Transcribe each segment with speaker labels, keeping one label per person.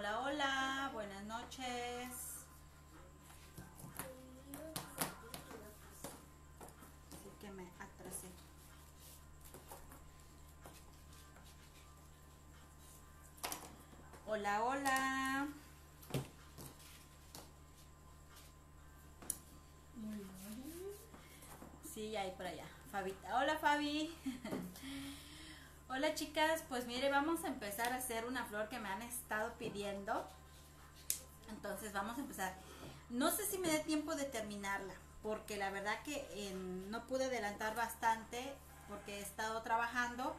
Speaker 1: Hola, hola, buenas noches. Sí que me atrasé. Hola, hola. Sí, ahí por allá. Fabita. Hola, Fabi. Hola, chicas. Pues mire, vamos a empezar a hacer una flor que me han estado pidiendo. Entonces vamos a empezar. No sé si me dé tiempo de terminarla, porque la verdad que no pude adelantar bastante porque he estado trabajando.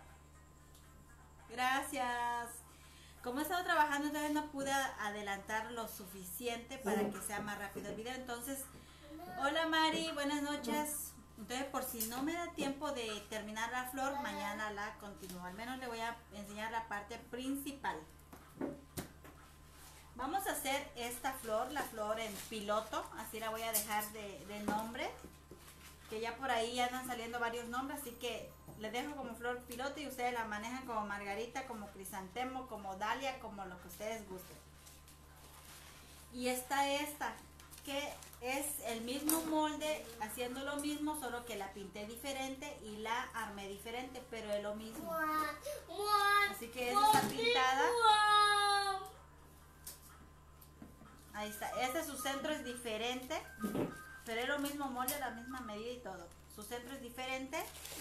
Speaker 1: Gracias. Como he estado trabajando, entonces no pude adelantar lo suficiente para que sea más rápido el video. Entonces, hola Mari, buenas noches. Entonces, por si no me da tiempo de terminar la flor, mañana la continúo. Al menos le voy a enseñar la parte principal. Vamos a hacer esta flor, la flor en piloto, así la voy a dejar de nombre, que ya por ahí ya andan saliendo varios nombres, así que les dejo como flor piloto y ustedes la manejan como margarita, como crisantemo, como dalia, como lo que ustedes gusten. Y esta, que es el mismo molde, haciendo lo mismo, solo que la pinté diferente y la armé diferente, pero es lo mismo. Así que esta está pintada. Ahí está, su centro es diferente, pero es lo mismo molde, la misma medida y todo. Su centro es diferente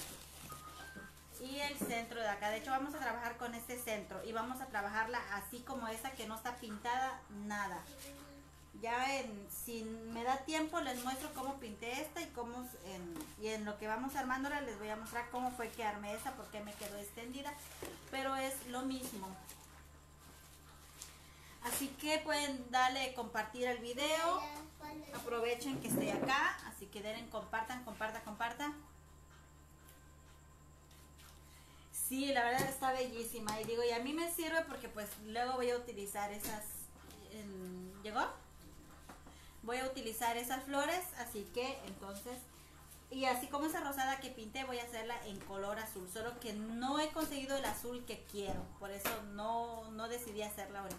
Speaker 1: y el centro de acá. De hecho, vamos a trabajar con este centro y vamos a trabajarla así como esa que no está pintada, nada. Ya si me da tiempo les muestro cómo pinté esta y cómo en lo que vamos armándola les voy a mostrar cómo fue que armé esa, porque me quedó extendida, pero es lo mismo. Así que pueden darle compartir el video, aprovechen que estoy acá, así que denle compartan. Sí, la verdad está bellísima y digo, y a mí me sirve porque pues luego voy a utilizar esas, ¿llegó? Voy a utilizar esas flores, así que entonces, y así como esa rosada que pinté voy a hacerla en color azul, solo que no he conseguido el azul que quiero, por eso no decidí hacerla ahorita.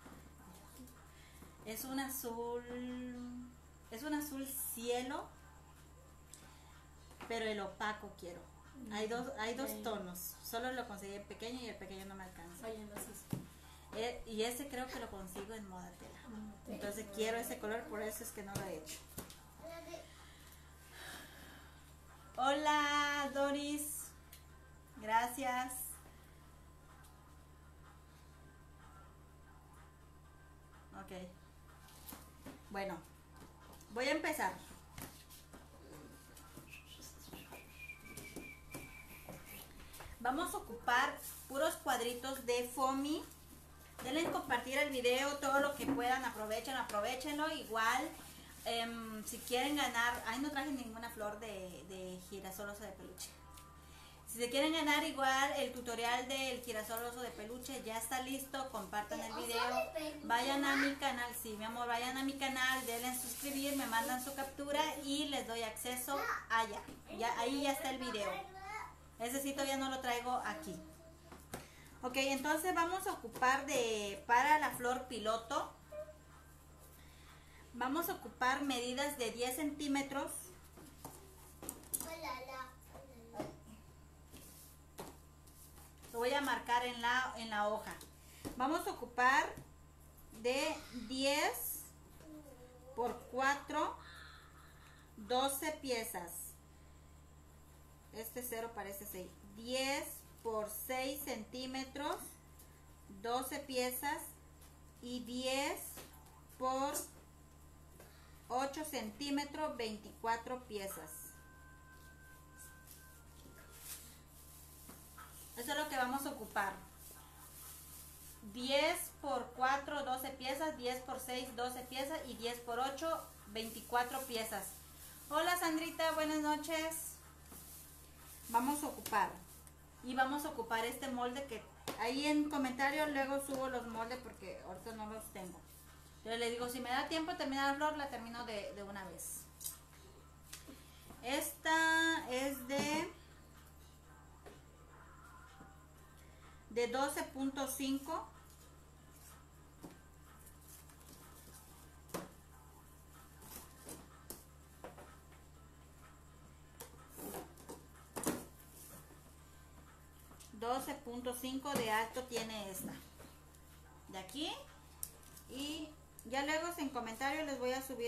Speaker 1: Es un azul cielo, pero el opaco quiero. Hay dos tonos, solo lo conseguí en pequeño y el pequeño no me alcanza. Y ese creo que lo consigo en Moda Tela. Entonces quiero ese color, por eso es que no lo he hecho. Hola Doris, gracias. Ok. Bueno, voy a empezar. Vamos a ocupar puros cuadritos de foamy. Denle compartir el video, todo lo que puedan, aprovechenlo. Igual, si quieren ganar, ay, no traje ninguna flor de girasol oso de peluche. Si se quieren ganar igual el tutorial del girasol oso de peluche, ya está listo, compartan el video, vayan a mi canal, sí mi amor, vayan a mi canal, denle a suscribir, me mandan su captura y les doy acceso allá, ahí ya está el video. Ese sí todavía no lo traigo aquí. Ok, entonces vamos a ocupar para la flor piloto, vamos a ocupar medidas de 10 centímetros. Lo voy a marcar en la hoja. Vamos a ocupar de 10 por 4, 12 piezas. Este cero parece 6. 10 por 6 centímetros, 12 piezas, y 10 por 8 centímetros, 24 piezas. Eso es lo que vamos a ocupar. 10 por 4, 12 piezas, 10 por 6, 12 piezas y 10 por 8, 24 piezas. Hola Sandrita, buenas noches. Vamos a ocupar. Y vamos a ocupar este molde que ahí en comentarios luego subo los moldes porque ahorita no los tengo. Yo les digo, si me da tiempo de terminar la flor, la termino de una vez. Esta es de 12.5. 12.5 de alto tiene esta. De aquí. Y ya luego en comentarios les voy a subir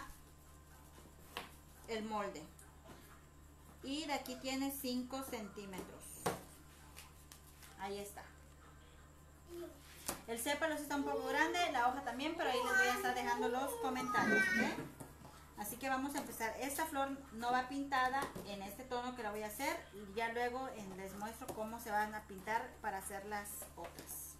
Speaker 1: el molde. Y de aquí tiene 5 centímetros. Ahí está. El sépalo está un poco grande, la hoja también, pero ahí les voy a estar dejando los comentarios, ¿ok? Así que vamos a empezar. Esta flor no va pintada en este tono que la voy a hacer. Ya luego les muestro cómo se van a pintar para hacer las otras.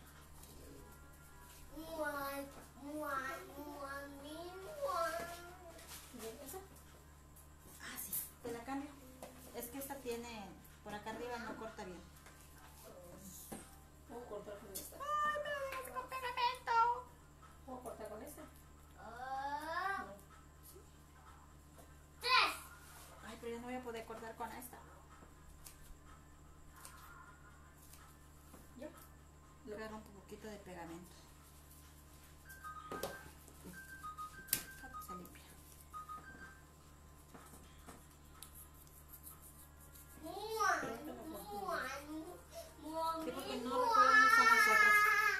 Speaker 1: Ah, sí, te la cambio. Es que esta tiene, por acá arriba no corta bien.
Speaker 2: ¿Puedo cortar con esta?
Speaker 1: ¡Ay, me con pegamento!
Speaker 2: ¿Puedo cortar con esta?
Speaker 1: Ay, pero yo no voy a poder cortar con esta.
Speaker 2: ¿Ya?
Speaker 1: Le agarro un poquito de pegamento. Se limpia. Sí, porque no recuerdo dónde están las otras.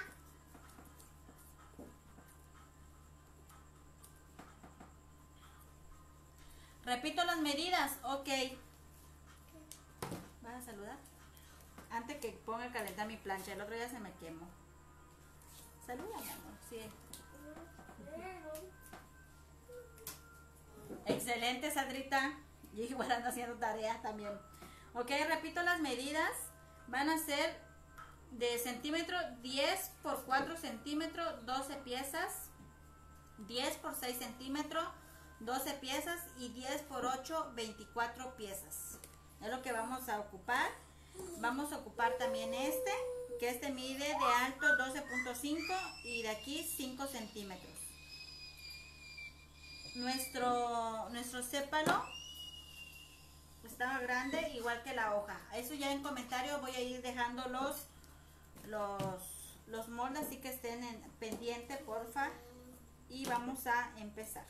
Speaker 1: Repito las medidas, ok. ¿Vas a saludar? Antes que ponga a calentar mi plancha, el otro día se me quemó. Saluda, mi amor, sí. Excelente, Sandrita. Y igual ando haciendo tareas también. Ok, repito las medidas. Van a ser de centímetro 10 por 4 centímetros, 12 piezas. 10 por 6 centímetros, 12 piezas. Y 10 por 8, 24 piezas. Es lo que vamos a ocupar. Vamos a ocupar también que este mide de alto 12.5 y de aquí 5 centímetros. Nuestro sépalo está grande, igual que la hoja. Eso ya en comentarios voy a ir dejando los moldes, así que estén pendiente, porfa. Y vamos a empezar.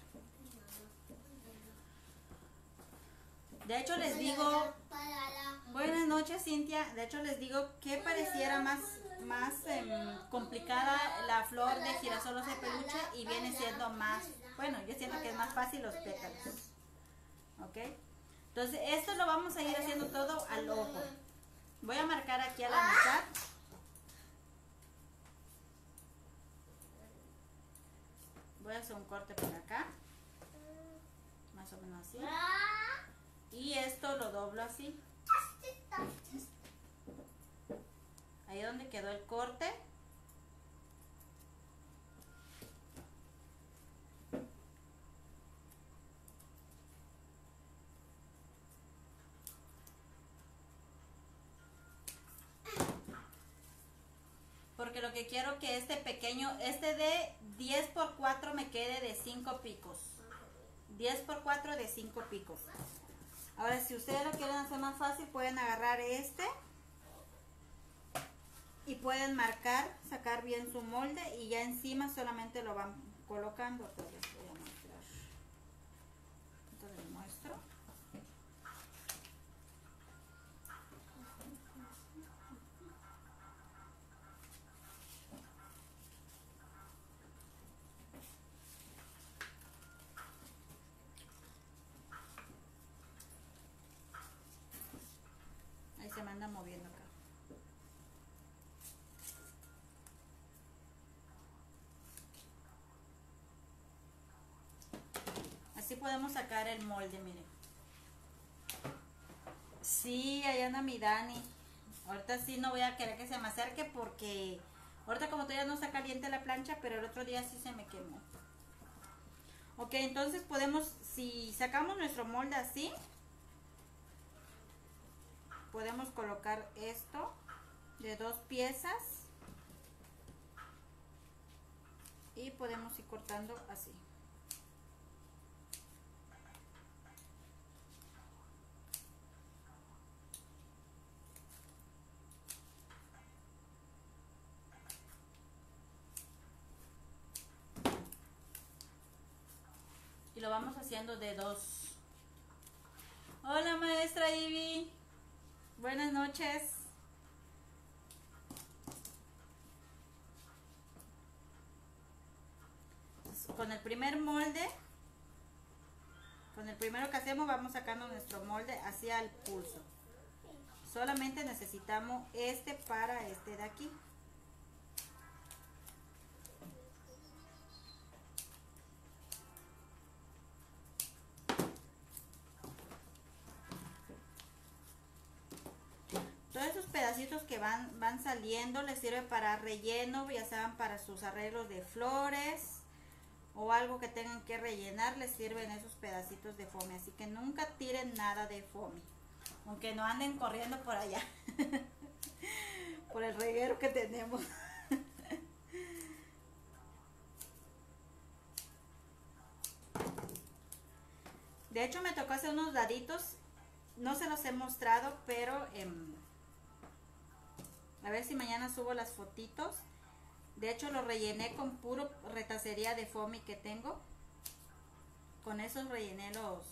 Speaker 1: De hecho les digo, buenas noches, Cintia. De hecho les digo que pareciera más complicada la flor de girasol o de peluche y viene siendo más, bueno, yo siento que es más fácil los pétalos. ¿Ok? Entonces esto lo vamos a ir haciendo todo al ojo. Voy a marcar aquí a la mitad. Voy a hacer un corte por acá. Más o menos así. Y esto lo doblo así. Ahí donde quedó el corte. Porque lo que quiero que este pequeño, de 10 por 4 me quede de 5 picos. 10 por 4 de 5 picos. Ahora, si ustedes lo quieren hacer más fácil, pueden agarrar y pueden marcar, sacar bien su molde y ya encima solamente lo van colocando. Entonces voy a mostrar. Entonces les muestro. Ahí se me anda moviendo acá. Así podemos sacar el molde, miren. Sí, ahí anda mi Dani. Ahorita sí no voy a querer que se me acerque porque ahorita como todavía no está caliente la plancha, pero el otro día sí se me quemó. Ok, entonces podemos, si sacamos nuestro molde así, podemos colocar esto de 2 piezas y podemos ir cortando así. Y lo vamos haciendo de 2. Hola maestra Ivy, buenas noches. con el primer molde, con el primero que hacemos, vamos sacando nuestro molde hacia el pulso. Solamente necesitamos este para este de aquí. Todos esos pedacitos que van saliendo les sirve para relleno, ya sean para sus arreglos de flores o algo que tengan que rellenar, les sirven esos pedacitos de foamy. Así que nunca tiren nada de foamy, aunque no anden corriendo por allá por el reguero que tenemos. De hecho me tocó hacer unos daditos, no se los he mostrado, pero a ver si mañana subo las fotitos. De hecho lo rellené con puro retacería de foamy que tengo. Con esos rellené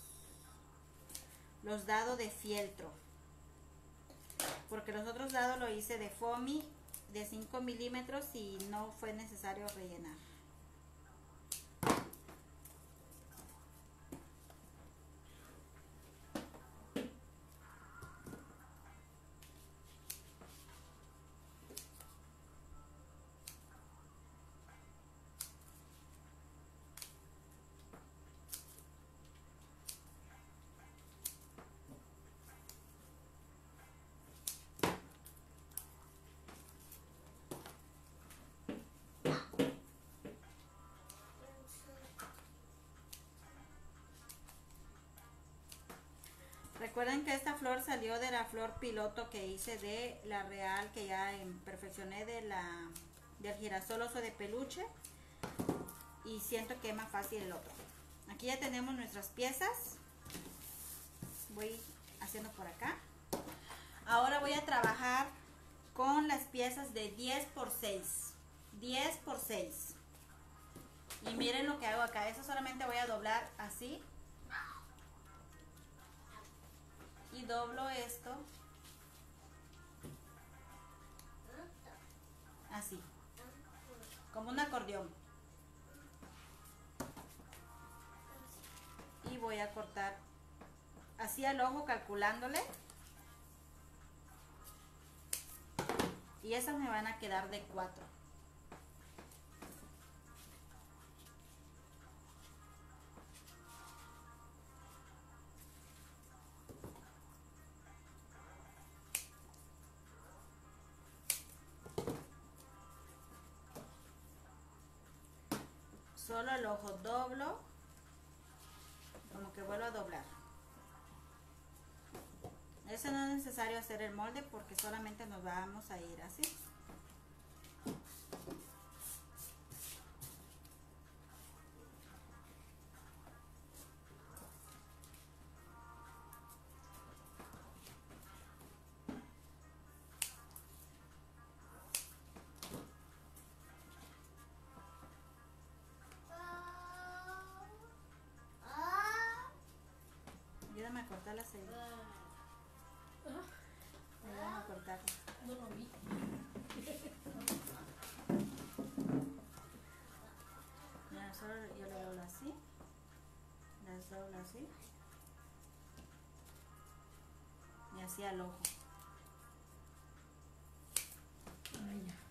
Speaker 1: los dados de fieltro, porque los otros dados lo hice de foamy de 5 milímetros y no fue necesario rellenar. Recuerden que esta flor salió de la flor piloto que hice de la real, que ya perfeccioné del girasol oso de peluche, y siento que es más fácil el otro. Aquí ya tenemos nuestras piezas. Voy haciendo por acá. Ahora voy a trabajar con las piezas de 10 por 6. 10 por 6. Y miren lo que hago acá. Eso solamente voy a doblar así. Y doblo esto así, como un acordeón, y voy a cortar así al ojo, calculándole, y esas me van a quedar de 4. Solo el ojo doblo, como que vuelvo a doblar. Eso no es necesario hacer el molde porque solamente nos vamos a ir así. Ayúdame a cortar la cebolla. Ayúdame a cortar.
Speaker 2: No lo vi.
Speaker 1: Ya, solo yo le doblo así. Las doblo así. Y así al ojo.
Speaker 2: Ay, ya.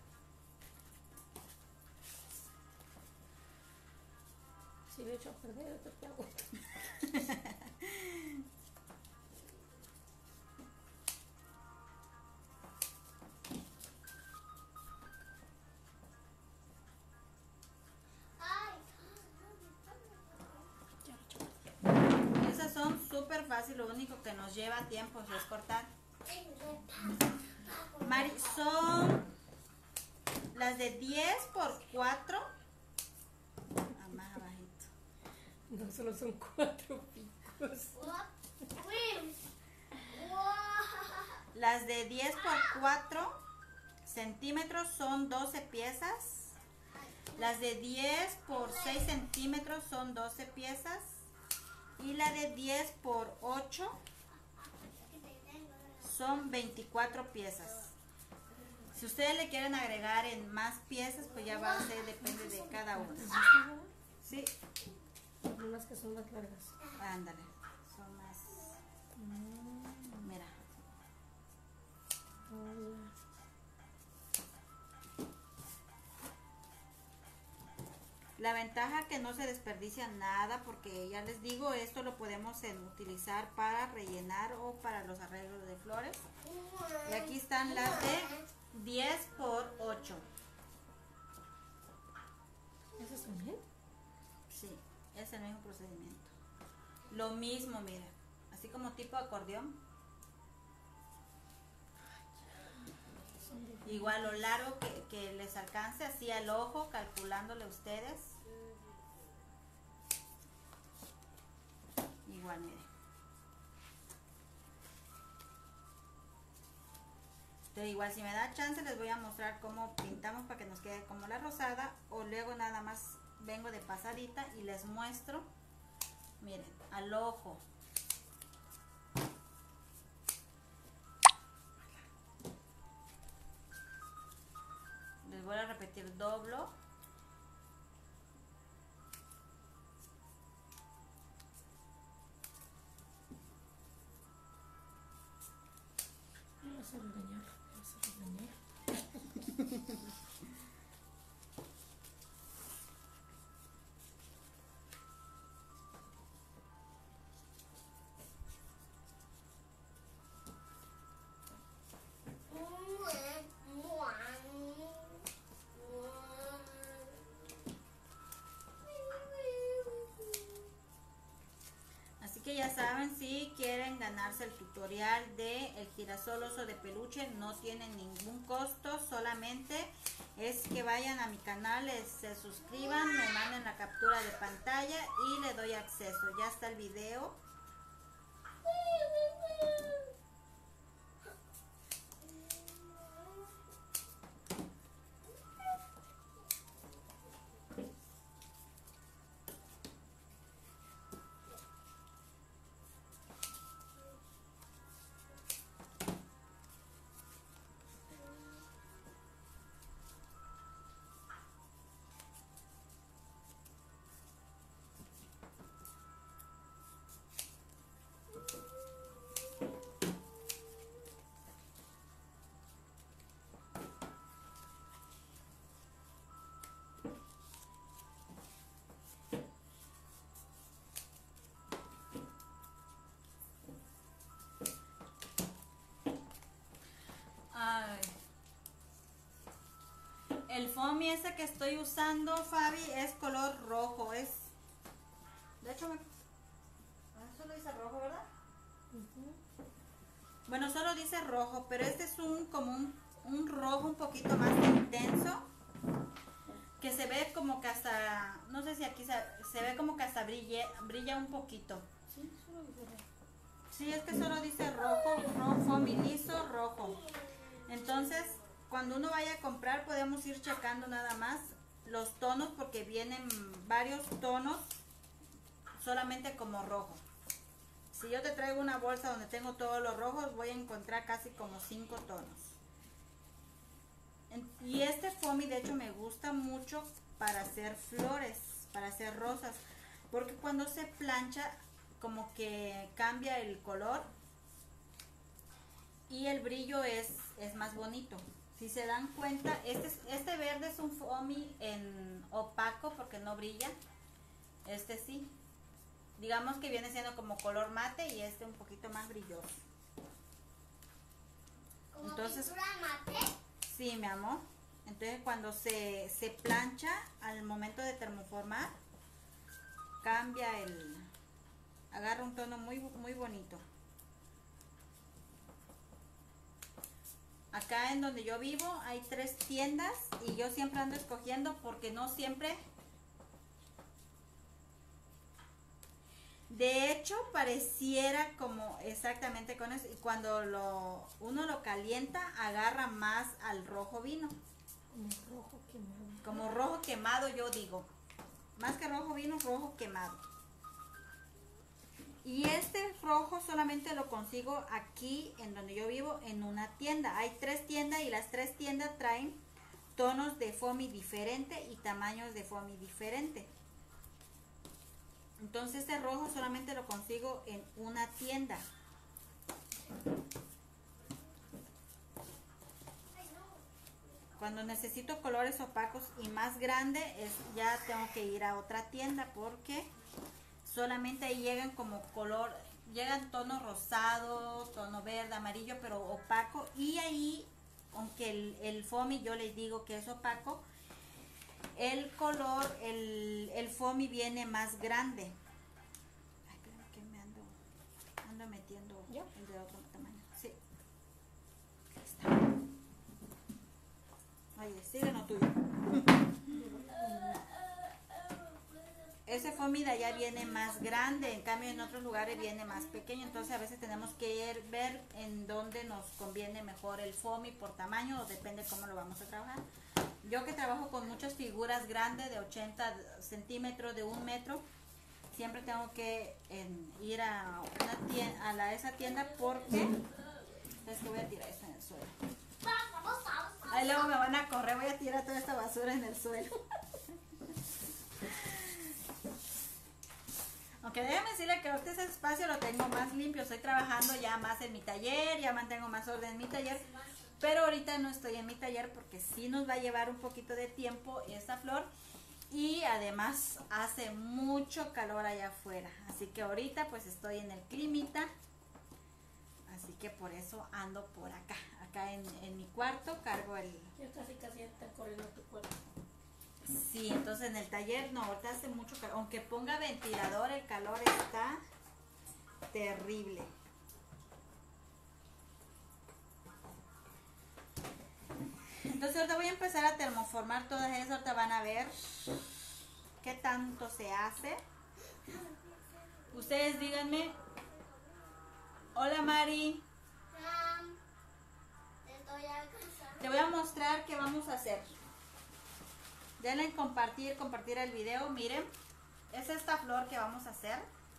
Speaker 2: Si lo he hecho a perder, entonces ¿qué hago?
Speaker 1: Esas son súper fáciles, lo único que nos lleva tiempo es cortar. Mari, son las de 10 por 4. Más abajito.
Speaker 2: No, solo son 4 picos.
Speaker 1: Las de 10 por 4 centímetros son 12 piezas. Las de 10 por 6 centímetros son 12 piezas. Y la de 10 por 8 son 24 piezas. Si ustedes le quieren agregar en más piezas, pues ya va a ser, depende de cada uno. ¿Sí?
Speaker 2: más largas.
Speaker 1: Ándale, son más. Mira. La ventaja que no se desperdicia nada porque ya les digo, esto lo podemos utilizar para rellenar o para los arreglos de flores. Y aquí están las de 10 por 8.
Speaker 2: ¿Esas son bien?
Speaker 1: Sí, es el mismo procedimiento. Lo mismo, miren, así como tipo acordeón. Igual lo largo que les alcance, así al ojo, calculándole ustedes. Igual, miren. Entonces, igual si me da chance les voy a mostrar cómo pintamos para que nos quede como la rosada, o luego nada más vengo de pasadita y les muestro. Miren, al ojo. Les voy a repetir, doblo.
Speaker 2: Me vas a regañar, me vas a regañar.
Speaker 1: Así que ya saben, si quieren ganarse el tutorial de el girasol oso de peluche, no tiene ningún costo, solamente es que vayan a mi canal, se suscriban, me manden la captura de pantalla y le doy acceso. Ya está el video. Ay. El foamy ese que estoy usando, Fabi, es color rojo. De hecho, solo dice rojo, ¿verdad? Bueno, solo dice rojo, pero este es como un rojo un poquito más intenso, que se ve como que hasta, no sé si aquí se ve como que hasta brilla un poquito.
Speaker 2: Sí, solo dice rojo.
Speaker 1: Sí, es que solo dice rojo, foamy liso, rojo. Entonces, cuando uno vaya a comprar, podemos ir checando nada más los tonos, porque vienen varios tonos solamente como rojo. Si yo te traigo una bolsa donde tengo todos los rojos, voy a encontrar casi como 5 tonos. Y este foamy de hecho me gusta mucho para hacer flores, para hacer rosas, porque cuando se plancha como que cambia el color y el brillo es más bonito. Si se dan cuenta, este verde es un foamy en opaco porque no brilla. Este sí. Digamos que viene siendo como color mate y este un poquito más brilloso.
Speaker 3: ¿Como
Speaker 1: Entonces,
Speaker 3: pintura mate?
Speaker 1: sí, mi amor. Entonces cuando se plancha al momento de termoformar, cambia agarra un tono muy, muy bonito. Acá en donde yo vivo hay 3 tiendas y yo siempre ando escogiendo porque no siempre. De hecho, pareciera como exactamente con eso. Y cuando uno lo calienta, agarra más al rojo vino.
Speaker 2: Como rojo quemado.
Speaker 1: Como rojo quemado, yo digo. Más que rojo vino, rojo quemado. Y este rojo solamente lo consigo aquí en donde yo vivo, en una tienda. Hay 3 tiendas y las 3 tiendas traen tonos de foamy diferente y tamaños de foamy diferente. Entonces este rojo solamente lo consigo en una tienda. Cuando necesito colores opacos y más grande, ya tengo que ir a otra tienda porque solamente ahí llegan como color, llegan tono rosado, tono verde, amarillo, pero opaco. Y ahí, aunque el foamy yo les digo que es opaco, el color, el foamy viene más grande. Ay, creo que me ando metiendo
Speaker 2: ¿Ya?
Speaker 1: el de otro tamaño. Sí. Ahí está. Oye, sigue lo tuyo. Ese foamy de allá viene más grande, en cambio en otros lugares viene más pequeño, entonces a veces tenemos que ver en dónde nos conviene mejor el foamy por tamaño o depende cómo lo vamos a trabajar. Yo que trabajo con muchas figuras grandes de 80 centímetros, de 1 metro, siempre tengo que ir a esa tienda porque es que voy a tirar esto en el suelo. Ahí luego me van a correr, voy a tirar toda esta basura en el suelo. Aunque déjame decirle que ahorita ese espacio lo tengo más limpio, estoy trabajando ya más en mi taller, ya mantengo más orden en mi taller, pero ahorita no estoy en mi taller porque sí nos va a llevar un poquito de tiempo esta flor y además hace mucho calor allá afuera, así que ahorita pues estoy en el climita, así que por eso ando por acá en mi cuarto, cargo el...
Speaker 2: Ya casi está corriendo tu cuerpo.
Speaker 1: Sí, entonces en el taller no, ahorita hace mucho calor, aunque ponga ventilador el calor está terrible. Entonces ahorita voy a empezar a termoformar todas esas, ahorita van a ver qué tanto se hace. Ustedes díganme. Hola Mari. Te voy a mostrar qué vamos a hacer. Denle en compartir el video. Miren, es esta flor que vamos a hacer.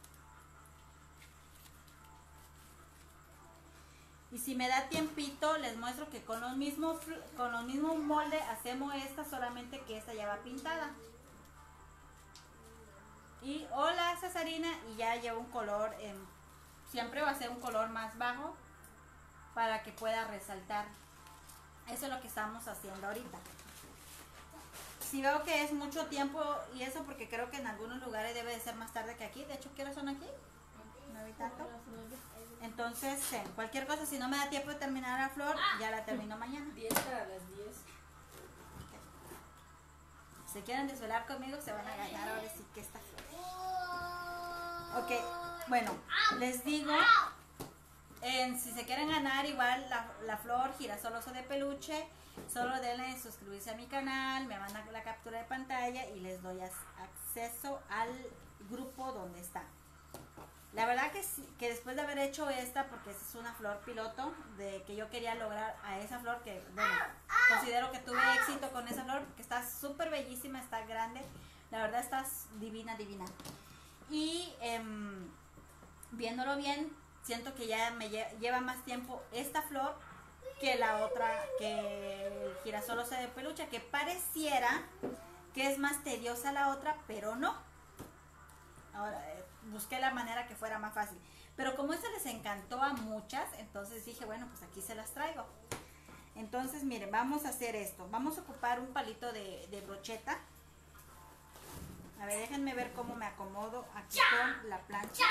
Speaker 1: Y si me da tiempito, les muestro que con los mismos moldes hacemos esta, solamente que esta ya va pintada. Y hola Cesarina, y ya lleva un color, siempre va a ser un color más bajo para que pueda resaltar. Eso es lo que estamos haciendo ahorita. Si veo que es mucho tiempo y eso porque creo que en algunos lugares debe de ser más tarde que aquí. De hecho, ¿qué hora son aquí? 9 y tanto. Entonces, cualquier cosa, si no me da tiempo de terminar la flor, ya la termino mañana.
Speaker 2: 10 para las 10.
Speaker 1: Si quieren desvelar conmigo, se van a ganar ahora sí que esta flor. Ok, bueno, les digo, si se quieren ganar igual la flor girasol oso de peluche, solo denle suscribirse a mi canal, me mandan la captura de pantalla y les doy acceso al grupo donde está. La verdad que sí, que después de haber hecho esta, porque esta es una flor piloto, de que yo quería lograr a esa flor, que bueno, considero que tuve éxito con esa flor, porque está súper bellísima, está grande, la verdad está divina, divina. Y viéndolo bien, siento que ya me lleva más tiempo esta flor que la otra, que el girasol oso de peluche, que pareciera que es más tediosa la otra, pero no. Ahora busqué la manera que fuera más fácil, pero como esta les encantó a muchas, entonces dije, bueno, pues aquí se las traigo. Entonces miren, vamos a hacer esto, vamos a ocupar un palito de brocheta. A ver, déjenme ver cómo me acomodo aquí con la plancha.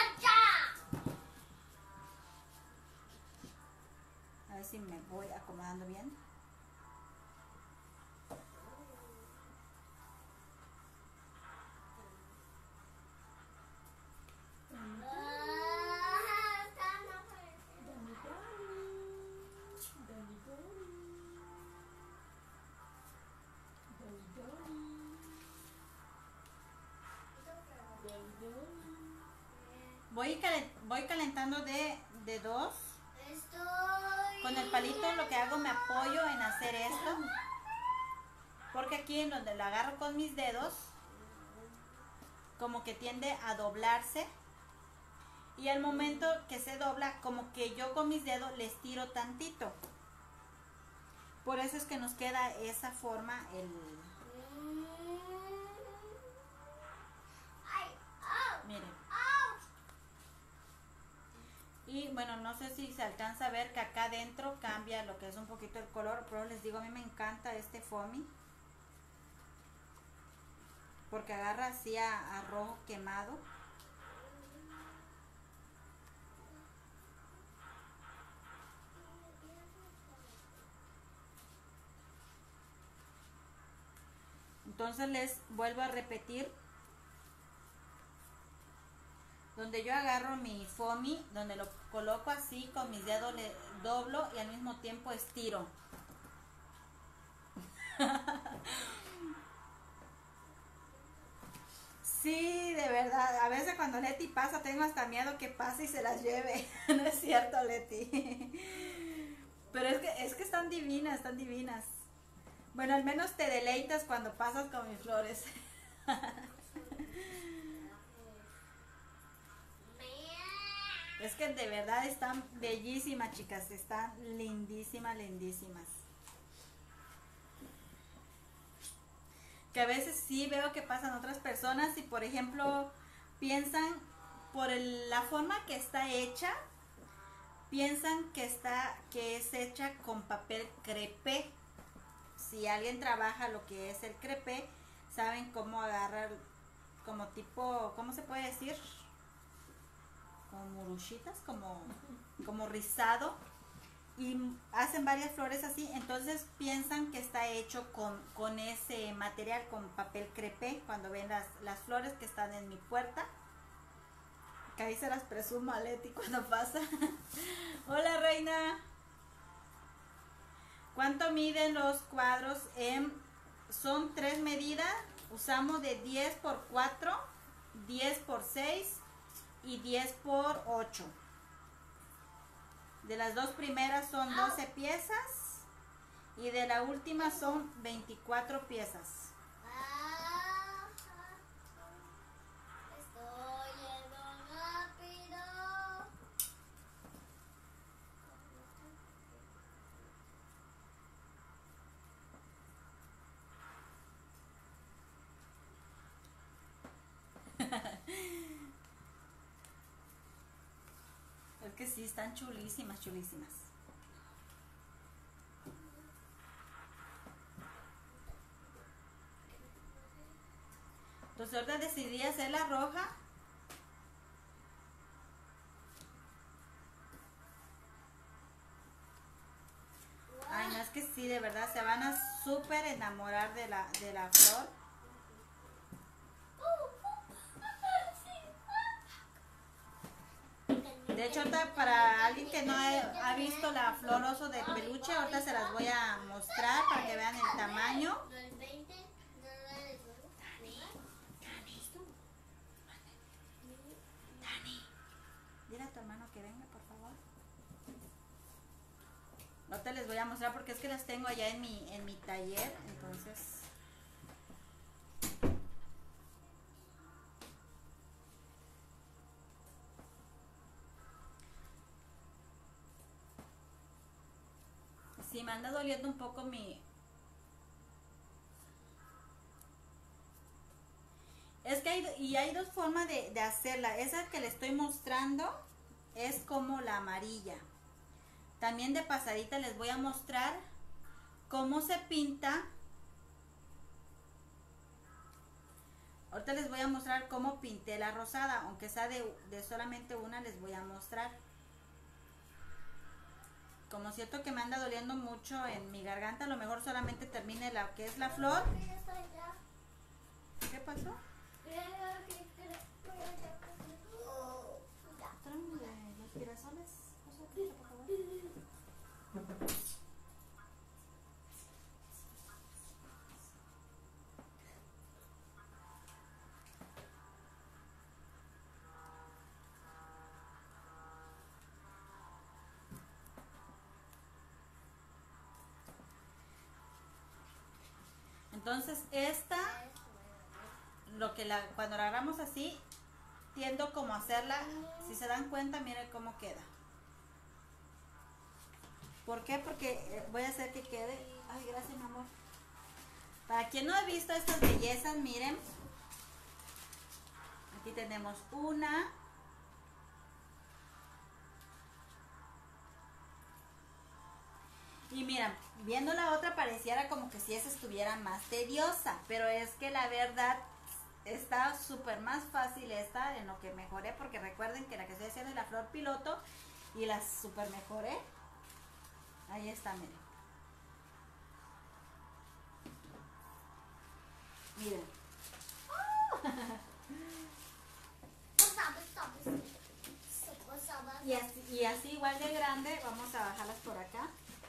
Speaker 1: A ver si me voy acomodando bien. Voy calentando de 2. Con el palito lo que hago, me apoyo en hacer esto, porque aquí en donde lo agarro con mis dedos, como que tiende a doblarse, y al momento que se dobla, como que yo con mis dedos les tiro tantito. Por eso es que nos queda esa forma miren. bueno, no sé si se alcanza a ver que acá adentro cambia lo que es un poquito el color, pero les digo, a mí me encanta este foamy. Porque agarra así a rojo quemado. Entonces les vuelvo a repetir. Donde yo agarro mi foamy, donde lo coloco así, con mis dedos le doblo y al mismo tiempo estiro. Sí, de verdad. A veces cuando Leti pasa, tengo hasta miedo que pase y se las lleve. No es cierto, Leti. Pero es que están divinas, están divinas. Bueno, al menos te deleitas cuando pasas con mis flores. Es que de verdad están bellísimas, chicas. Están lindísimas, lindísimas. Que a veces sí veo que pasan otras personas y, por ejemplo, piensan por la forma que está hecha, piensan que es hecha con papel crepé. Si alguien trabaja lo que es el crepé, saben cómo agarrar, como tipo, ¿cómo se puede decir? Como murushitas, como rizado, y hacen varias flores así, entonces piensan que está hecho con ese material, con papel crepé, cuando ven las flores que están en mi puerta, que ahí se las presumo a Leti cuando pasa. Hola, reina. ¿Cuánto miden los cuadros? Son 3 medidas, usamos de 10 por 4, 10 por 6 y 10 por 8. De las dos primeras son 12 piezas y de la última son 24 piezas.
Speaker 3: Estoy yendo rápido.
Speaker 1: Es que sí, están chulísimas, chulísimas. Entonces ahorita decidí hacer la roja. Ay, no, es que sí, de verdad, se van a súper enamorar de la flor. De hecho, ahorita para alguien que no ha visto la flor oso de peluche, ahorita se las voy a mostrar para que vean el tamaño. Dani, dile a tu hermano que venga, por favor. Ahorita les voy a mostrar porque es que las tengo allá en mi taller, entonces... Sí, me anda doliendo un poco mi... Es que hay dos formas de hacerla. Esa que le estoy mostrando es como la amarilla. También de pasadita les voy a mostrar cómo se pinta. Ahorita les voy a mostrar cómo pinté la rosada. Aunque sea de solamente una, les voy a mostrar. Como siento que me anda doliendo mucho en mi garganta, a lo mejor solamente termine la que es la flor. ¿Qué pasó? Tráeme los girasoles. Por favor. Entonces esta, cuando la agarramos así, tiendo como a hacerla, si se dan cuenta, miren cómo queda. ¿Por qué? Porque voy a hacer que quede, ay, gracias mi amor. Para quien no ha visto estas bellezas, miren, aquí tenemos una, Y mira, viendo la otra pareciera como que si esa estuviera más tediosa, pero es que la verdad está súper más fácil esta en lo que mejoré, porque recuerden que la que estoy haciendo es la flor piloto y la súper mejoré. Ahí está, miren. Miren. Y así igual de grande, vamos a bajarlas por acá.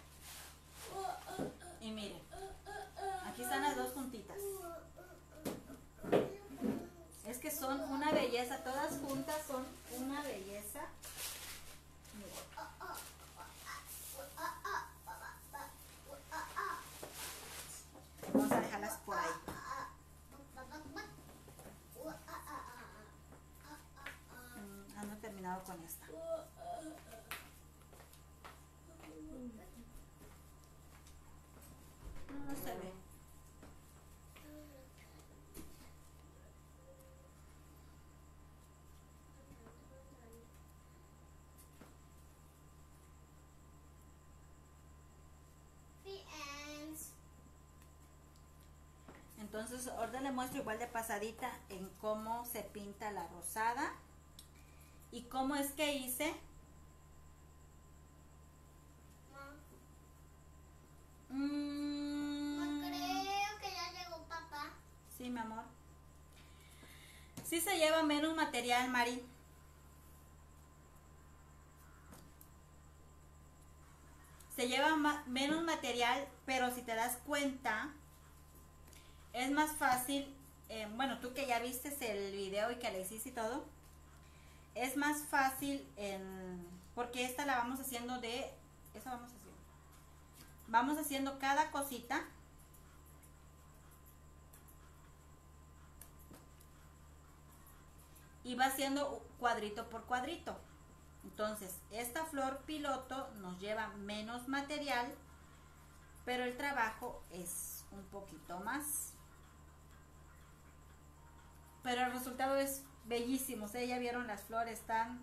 Speaker 1: Y miren, aquí están las dos juntitas. Es que son una belleza, todas juntas son una belleza. Miren. Vamos a dejarlas por ahí. No he terminado con esta. No se ve. Entonces ahorita le muestro igual de pasadita en cómo se pinta la rosada y cómo es que hice.
Speaker 3: No creo que ya llegó papá.
Speaker 1: Sí, mi amor. Sí se lleva menos material, Mari. Se lleva menos material, pero si te das cuenta, es más fácil, bueno, tú que ya viste el video y que le hiciste y todo, es más fácil porque esta la vamos haciendo vamos haciendo cada cosita. Y va haciendo cuadrito por cuadrito. Entonces, esta flor piloto nos lleva menos material, pero el trabajo es un poquito más. Pero el resultado es bellísimo. Ustedes ya vieron las flores tan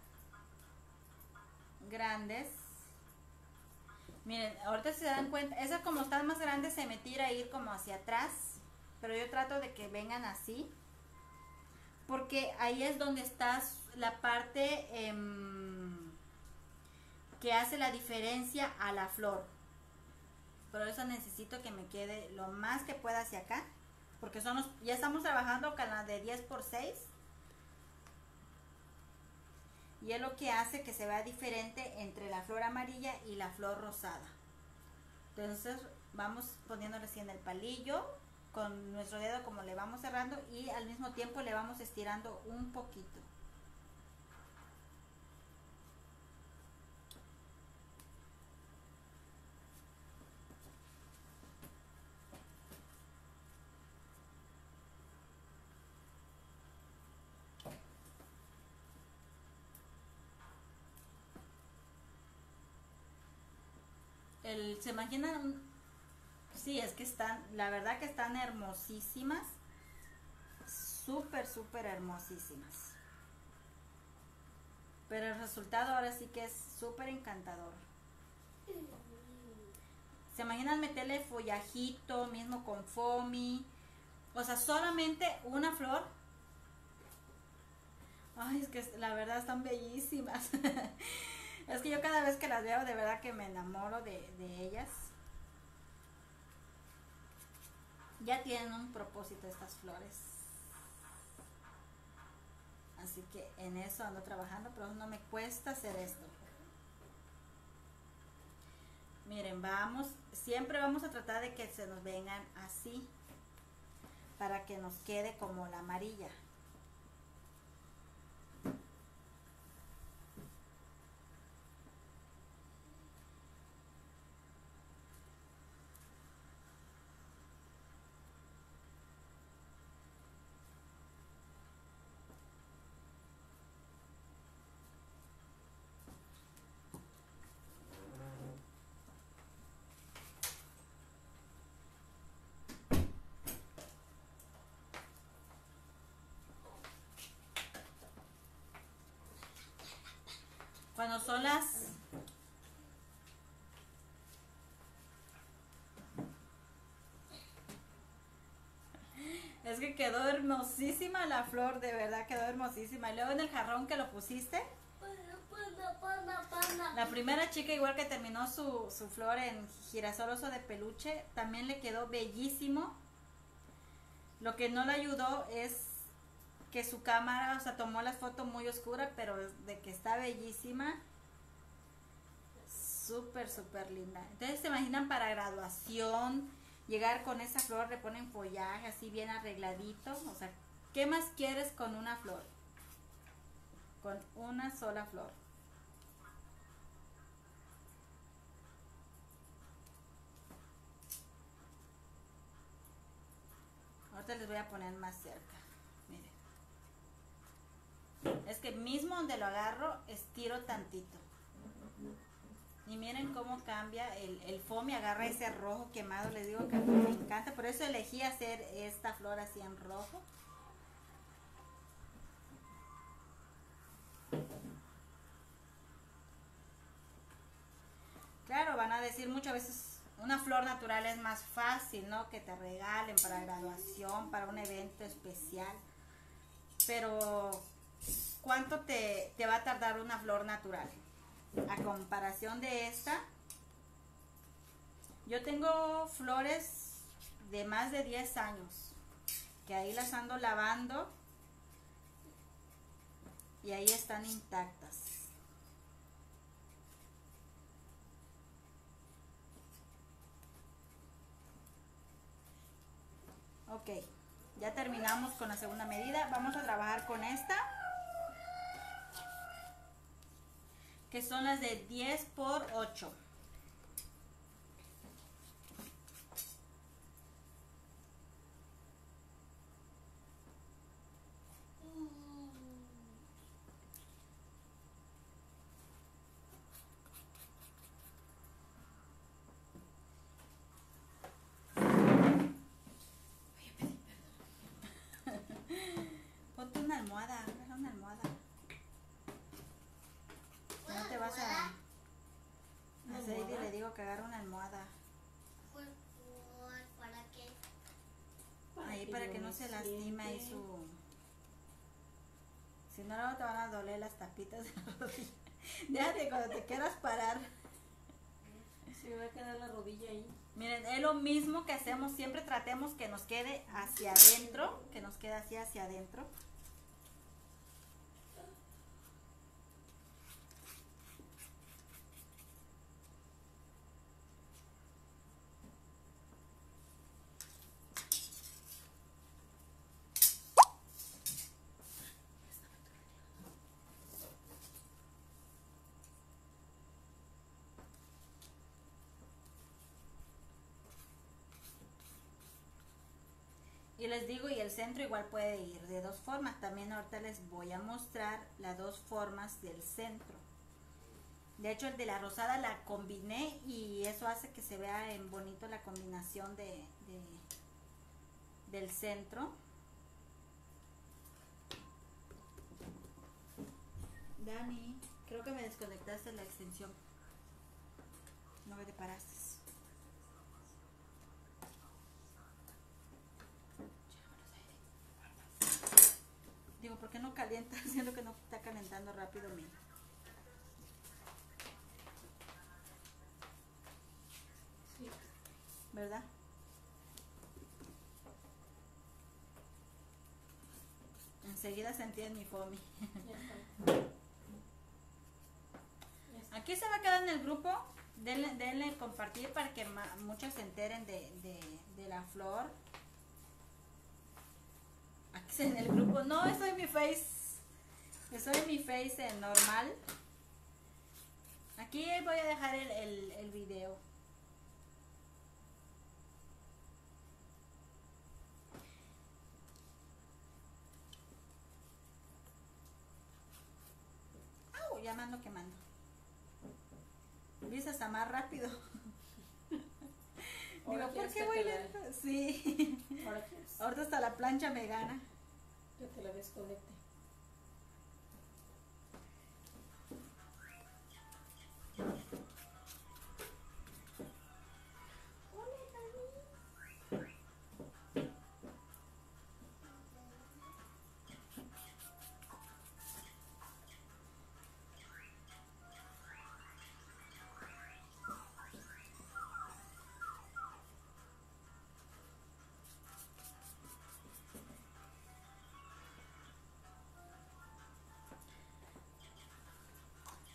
Speaker 1: grandes. Miren, ahorita si se dan cuenta, esa como están más grandes se me tira a ir como hacia atrás, pero yo trato de que vengan así, porque ahí es donde está la parte que hace la diferencia a la flor. Por eso necesito que me quede lo más que pueda hacia acá, porque ya estamos trabajando con la de 10x6 y es lo que hace que se vea diferente entre la flor amarilla y la flor rosada. Entonces vamos poniéndole así en el palillo con nuestro dedo, como le vamos cerrando, y al mismo tiempo le vamos estirando un poquito. ¿Se imaginan? Sí, es que están, la verdad que están hermosísimas, súper, súper hermosísimas. Pero el resultado ahora sí que es súper encantador. ¿Se imaginan meterle follajito, mismo con foamy? O sea, solamente una flor. Ay, es que la verdad están bellísimas. Es que yo cada vez que las veo de verdad que me enamoro de ellas. Ya tienen un propósito estas flores. Así que en eso ando trabajando, pero no me cuesta hacer esto. Miren, siempre vamos a tratar de que se nos vengan así, para que nos quede como la amarilla. Cuando son es que quedó hermosísima la flor, de verdad quedó hermosísima. Y luego en el jarrón que lo pusiste, la primera chica igual que terminó su flor en girasol oso de peluche, también le quedó bellísimo. Lo que no le ayudó es que su cámara, o sea, tomó las fotos muy oscuras, pero de que está bellísima. Súper, súper linda. Entonces se imaginan para graduación, llegar con esa flor, le ponen follaje así bien arregladito. O sea, ¿qué más quieres con una flor? Con una sola flor. Ahorita les voy a poner más cerca. Miren. Es que mismo donde lo agarro, estiro tantito. Y miren cómo cambia el foamy, agarra ese rojo quemado, les digo que a mí me encanta, por eso elegí hacer esta flor así en rojo. Claro, van a decir muchas veces, una flor natural es más fácil, ¿no? Que te regalen para graduación, para un evento especial, pero ¿cuánto te va a tardar una flor natural? A comparación de esta, yo tengo flores de más de 10 años que ahí las ando lavando y ahí están intactas. Ok, ya terminamos con la segunda medida. Vamos a trabajar con esta, que son las de 10 por 8. Ponte una almohada, agarra una almohada. No te vas a hacer y le digo que agarre una almohada.
Speaker 3: ¿Para qué?
Speaker 1: Ahí para que no se lastime ahí su... Si no, luego te van a doler las tapitas de la rodilla. Déjate cuando te quieras parar.
Speaker 2: Se me va a quedar la rodilla ahí.
Speaker 1: Miren, es lo mismo que hacemos, siempre tratemos que nos quede hacia adentro, que nos quede así hacia adentro. Y les digo, y el centro igual puede ir de dos formas. También ahorita les voy a mostrar las dos formas del centro. De hecho, el de la rosada la combiné y eso hace que se vea en bonito la combinación del centro. Dani, creo que me desconectaste la extensión. No me te paraste. Digo, ¿por qué no calienta? Siento que no está calentando rápido mi...
Speaker 2: Sí.
Speaker 1: ¿Verdad? Enseguida sentí en mi foamy.
Speaker 2: Ya está. Ya está.
Speaker 1: Aquí se va a quedar en el grupo. Denle compartir para que muchos se enteren de la flor. Aquí en el grupo. No, estoy en mi face. Estoy en mi face normal. Aquí voy a dejar el video. ¡Au! Ya me ando quemando. Empieza hasta más rápido. Digo,
Speaker 2: Ahora
Speaker 1: ¿por
Speaker 2: quieres
Speaker 1: qué
Speaker 2: que
Speaker 1: voy
Speaker 2: te
Speaker 1: lento? Sí.
Speaker 2: Ahora quieres
Speaker 1: Ahorita hasta la plancha me gana.
Speaker 2: que te la desconecte.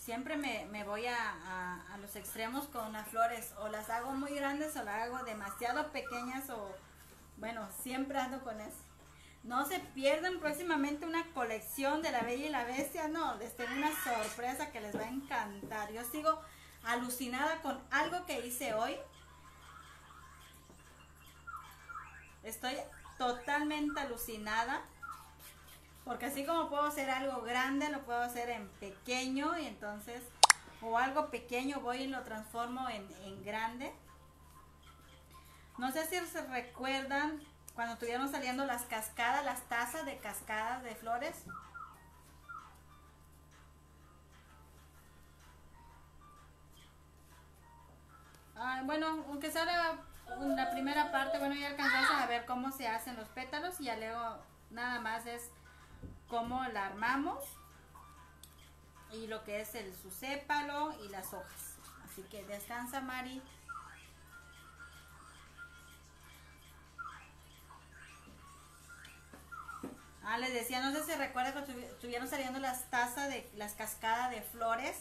Speaker 1: siempre me voy a los extremos con las flores. O las hago muy grandes o las hago demasiado pequeñas o... Bueno, siempre ando con eso. No se pierdan próximamente una colección de La Bella y la Bestia. No, les tengo una sorpresa que les va a encantar. Yo sigo alucinada con algo que hice hoy. Estoy totalmente alucinada. Porque así como puedo hacer algo grande, lo puedo hacer en pequeño. Y entonces, o algo pequeño voy y lo transformo en grande. No sé si se recuerdan cuando estuvieron saliendo las cascadas, las tazas de cascadas de flores. Bueno, aunque sea la primera parte, bueno, ya alcanzamos a ver cómo se hacen los pétalos y ya luego nada más es cómo la armamos y lo que es su sépalo y las hojas. Así que descansa, Mari. Les decía, no sé si recuerdan cuando estuvieron saliendo las tazas de las cascadas de flores.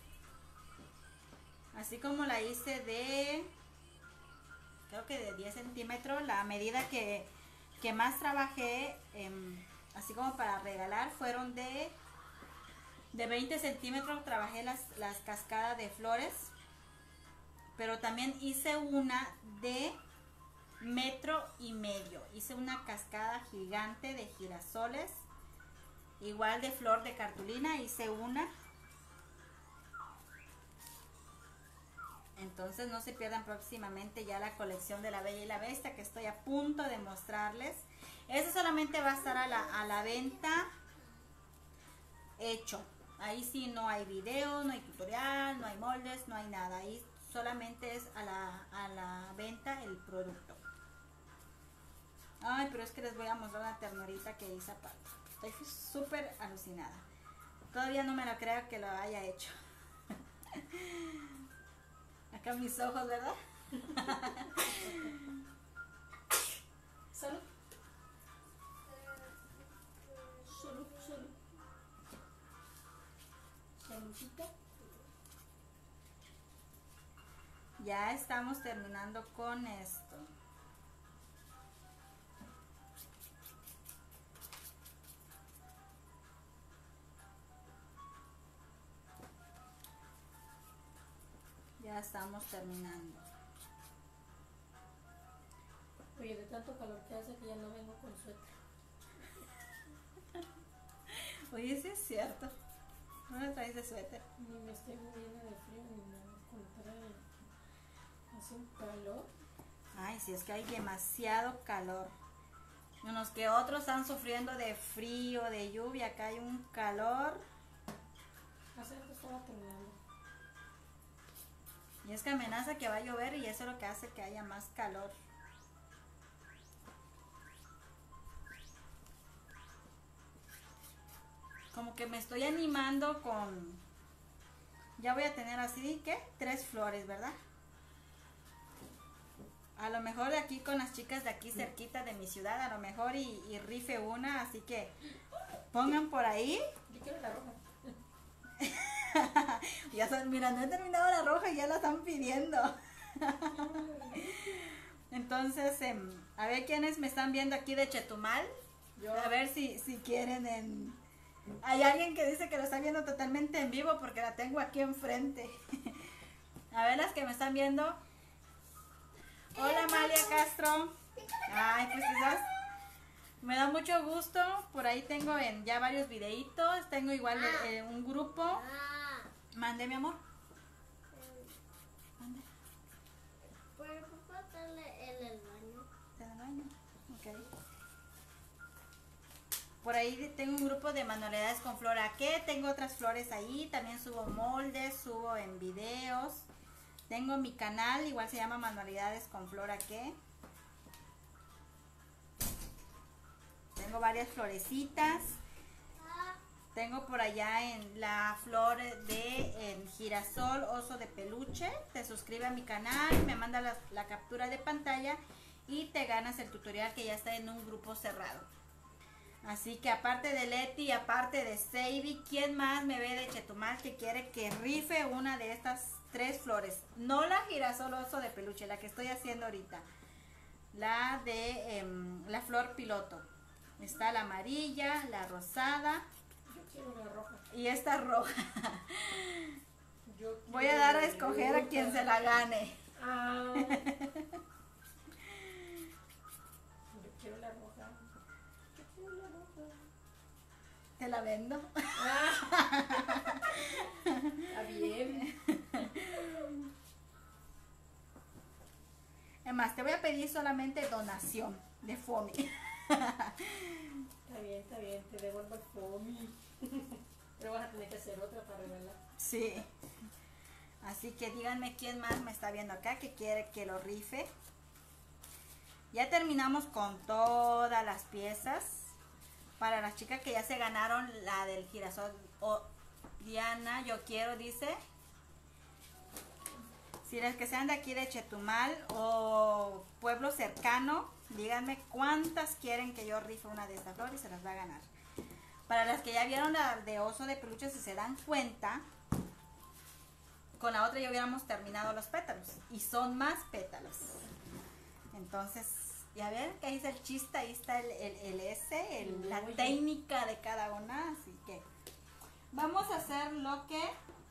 Speaker 1: Así como la hice de, creo que de 10 centímetros, la medida que más trabajé, así como para regalar, fueron de 20 centímetros, trabajé las cascadas de flores. Pero también hice una de 1,5 metros. Hice una cascada gigante de girasoles, igual de flor de cartulina, hice una. Entonces no se pierdan próximamente ya la colección de La Bella y la Bestia que estoy a punto de mostrarles. Eso solamente va a estar a la venta hecho. Ahí sí no hay video, no hay tutorial, no hay moldes, no hay nada. Ahí solamente es a la venta el producto. Ay, pero es que les voy a mostrar una ternurita que hice aparte. Estoy súper alucinada. Todavía no me lo creo que lo haya hecho. Acá mis ojos, ¿verdad?
Speaker 2: Salud. Salud, salud. Saludcita.
Speaker 1: Ya estamos terminando con esto. Ya estamos terminando.
Speaker 2: Oye, de tanto calor que hace que ya no vengo con suéter.
Speaker 1: Oye, sí es cierto. No me traes de suéter.
Speaker 2: Ni me estoy muriendo de frío ni nada. Al contrario, hace un calor.
Speaker 1: Ay, sí, es que hay demasiado calor. Unos que otros están sufriendo de frío, de lluvia. Acá hay un calor.
Speaker 2: Hace rato estaba terminando.
Speaker 1: Y es que amenaza que va a llover y eso es lo que hace que haya más calor. Como que me estoy animando con... Ya voy a tener así, ¿qué? 3 flores, ¿verdad? A lo mejor de aquí con las chicas de aquí cerquita de mi ciudad, a lo mejor y rife una, así que pongan por ahí.
Speaker 2: Yo quiero la roja.
Speaker 1: Ya son, mira, no he terminado la roja y ya la están pidiendo. Entonces, a ver quiénes me están viendo aquí de Chetumal.
Speaker 2: Yo.
Speaker 1: A ver si quieren Hay alguien que dice que lo está viendo totalmente en vivo porque la tengo aquí enfrente. A ver las que me están viendo. Hola, Amalia Castro. Ay, pues quizás me da mucho gusto. Por ahí tengo ya varios videitos. Tengo igual un grupo. Mande, mi amor. Mande.
Speaker 3: ¿Puedo pasarle en el baño?
Speaker 1: ¿En el baño? Ok. Por ahí tengo un grupo de manualidades con flor aqué. Tengo otras flores ahí. También subo moldes, subo en videos. Tengo mi canal, igual se llama Manualidades con Flor aqué. Tengo varias florecitas. Tengo por allá en la flor de girasol, oso de peluche. Te suscribes a mi canal, me manda la captura de pantalla y te ganas el tutorial que ya está en un grupo cerrado. Así que aparte de Leti, aparte de Seibi, ¿quién más me ve de Chetumal que quiere que rife una de estas 3 flores? No la girasol oso de peluche, la que estoy haciendo ahorita. La de la flor piloto. Está la amarilla, la rosada.
Speaker 2: Yo quiero la roja.
Speaker 1: Y esta roja.
Speaker 2: Yo
Speaker 1: Voy a
Speaker 2: quiero
Speaker 1: dar a
Speaker 2: la
Speaker 1: escoger a
Speaker 2: roja.
Speaker 1: quien se la gane.
Speaker 2: Ah. Yo quiero la roja. Yo quiero la roja.
Speaker 1: Te la vendo.
Speaker 2: Ah. Está bien.
Speaker 1: Además, te voy a pedir solamente donación de FOMI.
Speaker 2: Está bien, te devuelvo el FOMI. Pero vas a tener que hacer otra para revelar.
Speaker 1: Sí. Así que díganme quién más me está viendo acá que quiere que lo rife. Ya terminamos con todas las piezas. Para las chicas que ya se ganaron la del girasol. Diana, yo quiero, dice. Si las que sean de aquí de Chetumal o pueblo cercano, díganme cuántas quieren que yo rife una de estas flores y se las va a ganar. Para las que ya vieron la de oso de peluche, si se dan cuenta, con la otra ya hubiéramos terminado los pétalos. Y son más pétalos. Entonces, ya ven que ahí está el chiste, ahí está la técnica de cada una. Así que vamos a hacer lo que...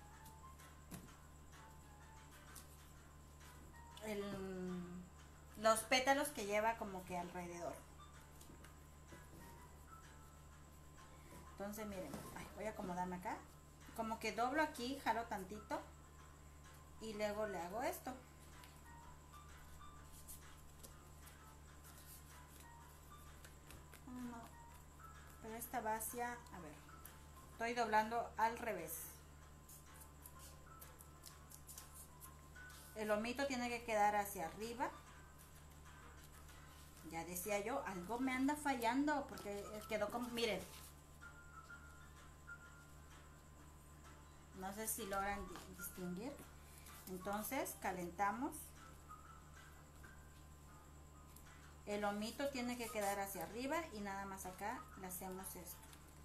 Speaker 1: los pétalos que lleva como que alrededor. Entonces miren, voy a acomodarme acá, como que doblo aquí, jalo tantito y luego le hago esto. No, pero esta va hacia, a ver, estoy doblando al revés. El lomito tiene que quedar hacia arriba. Ya decía yo, algo me anda fallando porque quedó como, miren. No sé si logran distinguir. Entonces calentamos. El lomito tiene que quedar hacia arriba y nada más acá le hacemos esto.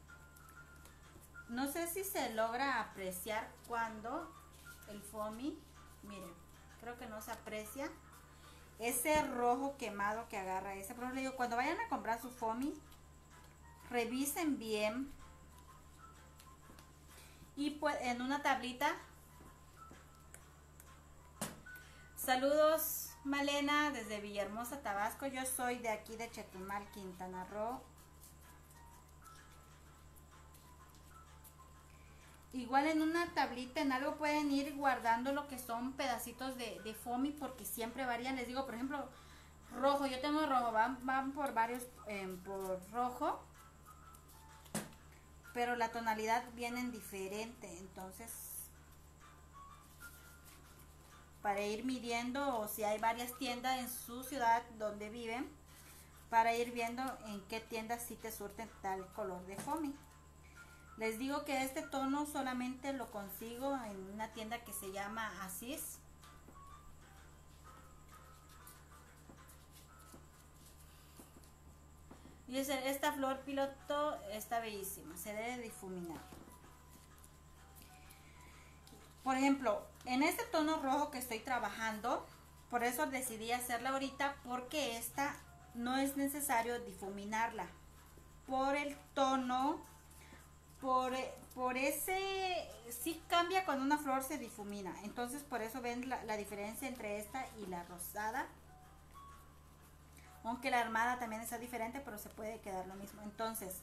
Speaker 1: No sé si se logra apreciar cuando el foamy, miren, creo que no se aprecia ese rojo quemado que agarra ese. Por ejemplo, cuando vayan a comprar su foamy, revisen bien y pues en una tablita. Saludos Malena desde Villahermosa, Tabasco. Yo soy de aquí de Chetumal, Quintana Roo. Igual en una tablita, en algo pueden ir guardando lo que son pedacitos de foamy porque siempre varían. Les digo, por ejemplo, rojo, yo tengo rojo, van por varios, por rojo, pero la tonalidad viene diferente. Entonces, para ir midiendo, o si hay varias tiendas en su ciudad donde viven, para ir viendo en qué tiendas sí te surten tal color de foamy. Les digo que este tono solamente lo consigo en una tienda que se llama Asís. Y esta flor piloto está bellísima, se debe difuminar. Por ejemplo, en este tono rojo que estoy trabajando, por eso decidí hacerla ahorita, porque esta no es necesario difuminarla. Por el tono... Por ese, sí cambia cuando una flor se difumina. Entonces por eso ven la diferencia entre esta y la rosada. Aunque la armada también está diferente, pero se puede quedar lo mismo. Entonces,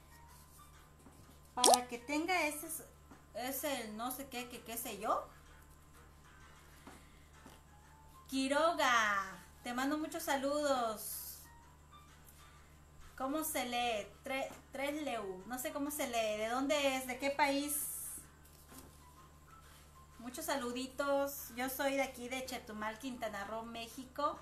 Speaker 1: para que tenga ese no sé qué sé yo. Quiroga, te mando muchos saludos. ¿Cómo se lee? Tresleu, no sé cómo se lee. ¿De dónde es? ¿De qué país? Muchos saluditos. Yo soy de aquí de Chetumal, Quintana Roo, México.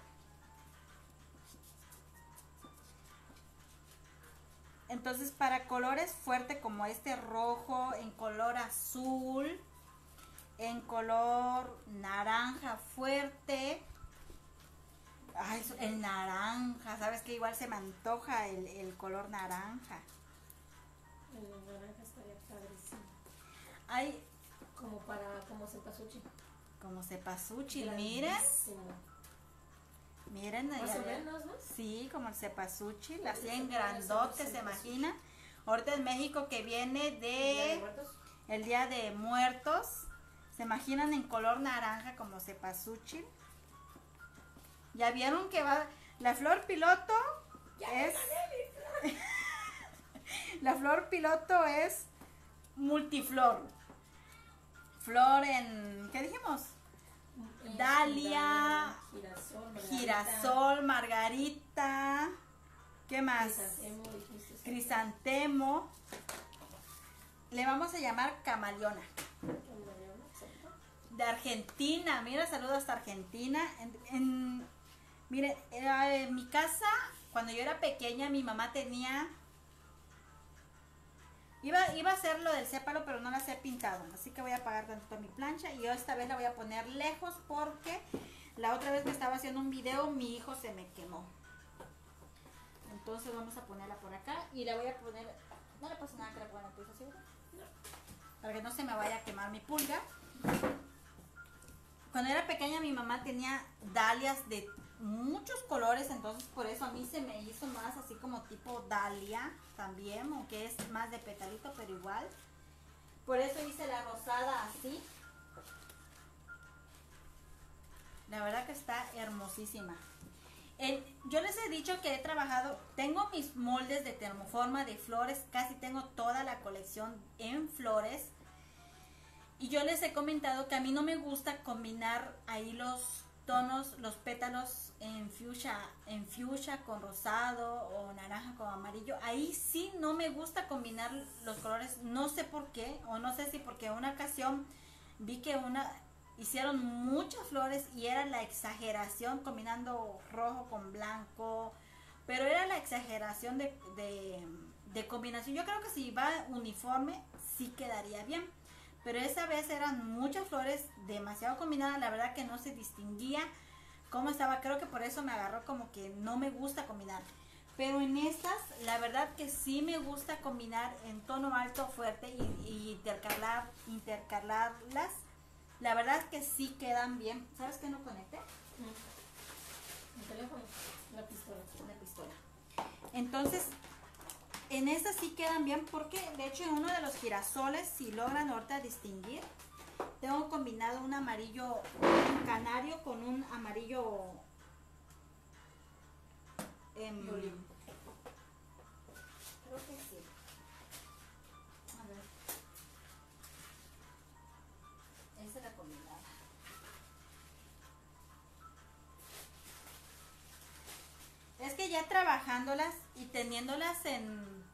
Speaker 1: Entonces, para colores fuertes como este rojo, en color azul, en color naranja fuerte, Ay, el naranja, ¿sabes qué? Igual se me antoja el color naranja.
Speaker 2: El naranja estaría padrísimo.
Speaker 1: Ay,
Speaker 2: Como cempasúchil.
Speaker 1: como cempasúchil, miren. Miren,
Speaker 2: Más
Speaker 1: allá
Speaker 2: o menos, ¿no?
Speaker 1: sí, como el cempasúchil, así en
Speaker 2: Se
Speaker 1: grandote, se imagina. Ahorita en México que viene
Speaker 2: ¿Día de
Speaker 1: de
Speaker 2: Muertos?
Speaker 1: el Día de Muertos, se imaginan en color naranja como cempasúchil. Ya vieron que va la flor piloto es la flor piloto es multiflor. Flor en ¿qué dijimos? Dalia, girasol, margarita, ¿qué más?
Speaker 2: Crisantemo, dijiste.
Speaker 1: Crisantemo. Le vamos a llamar camaleona. De Argentina, mira, saludos hasta Argentina. Miren, en mi casa, cuando yo era pequeña, mi mamá tenía... Iba a hacer lo del sépalo, pero no las he pintado. Así que voy a apagar tantito mi plancha. Y yo esta vez la voy a poner lejos porque la otra vez que estaba haciendo un video, mi hijo se me quemó. Entonces vamos a ponerla por acá. Y la voy a poner... No le pasa nada que la ponga en el piso, ¿sí? No. Para que no se me vaya a quemar mi pulga. Cuando era pequeña mi mamá tenía dalias de muchos colores, entonces por eso a mí se me hizo más así como tipo dalia también, aunque es más de petalito, pero igual. Por eso hice la rosada así. La verdad que está hermosísima. Yo les he dicho que he trabajado, tengo mis moldes de termoforma de flores, casi tengo toda la colección en flores. Y yo les he comentado que a mí no me gusta combinar ahí los tonos, los pétalos en fuchsia con rosado o naranja con amarillo. Ahí sí no me gusta combinar los colores, no sé por qué, o no sé si porque en una ocasión vi que hicieron muchas flores y era la exageración combinando rojo con blanco, pero era la exageración de combinación. Yo creo que si va uniforme sí quedaría bien. Pero esa vez eran muchas flores demasiado combinadas, la verdad que no se distinguía cómo estaba, creo que por eso me agarró como que no me gusta combinar. Pero en estas, la verdad que sí me gusta combinar en tono alto, fuerte y intercalarlas. La verdad que sí quedan bien. ¿Sabes qué no conecté?
Speaker 2: El teléfono, la pistola.
Speaker 1: La pistola. Entonces... En estas sí quedan bien porque de hecho en uno de los girasoles, si logran ahorita distinguir, tengo combinado un amarillo un canario con un amarillo creo que sí. A ver. Esa es la combinada. Es que ya trabajándolas y teniéndolas en...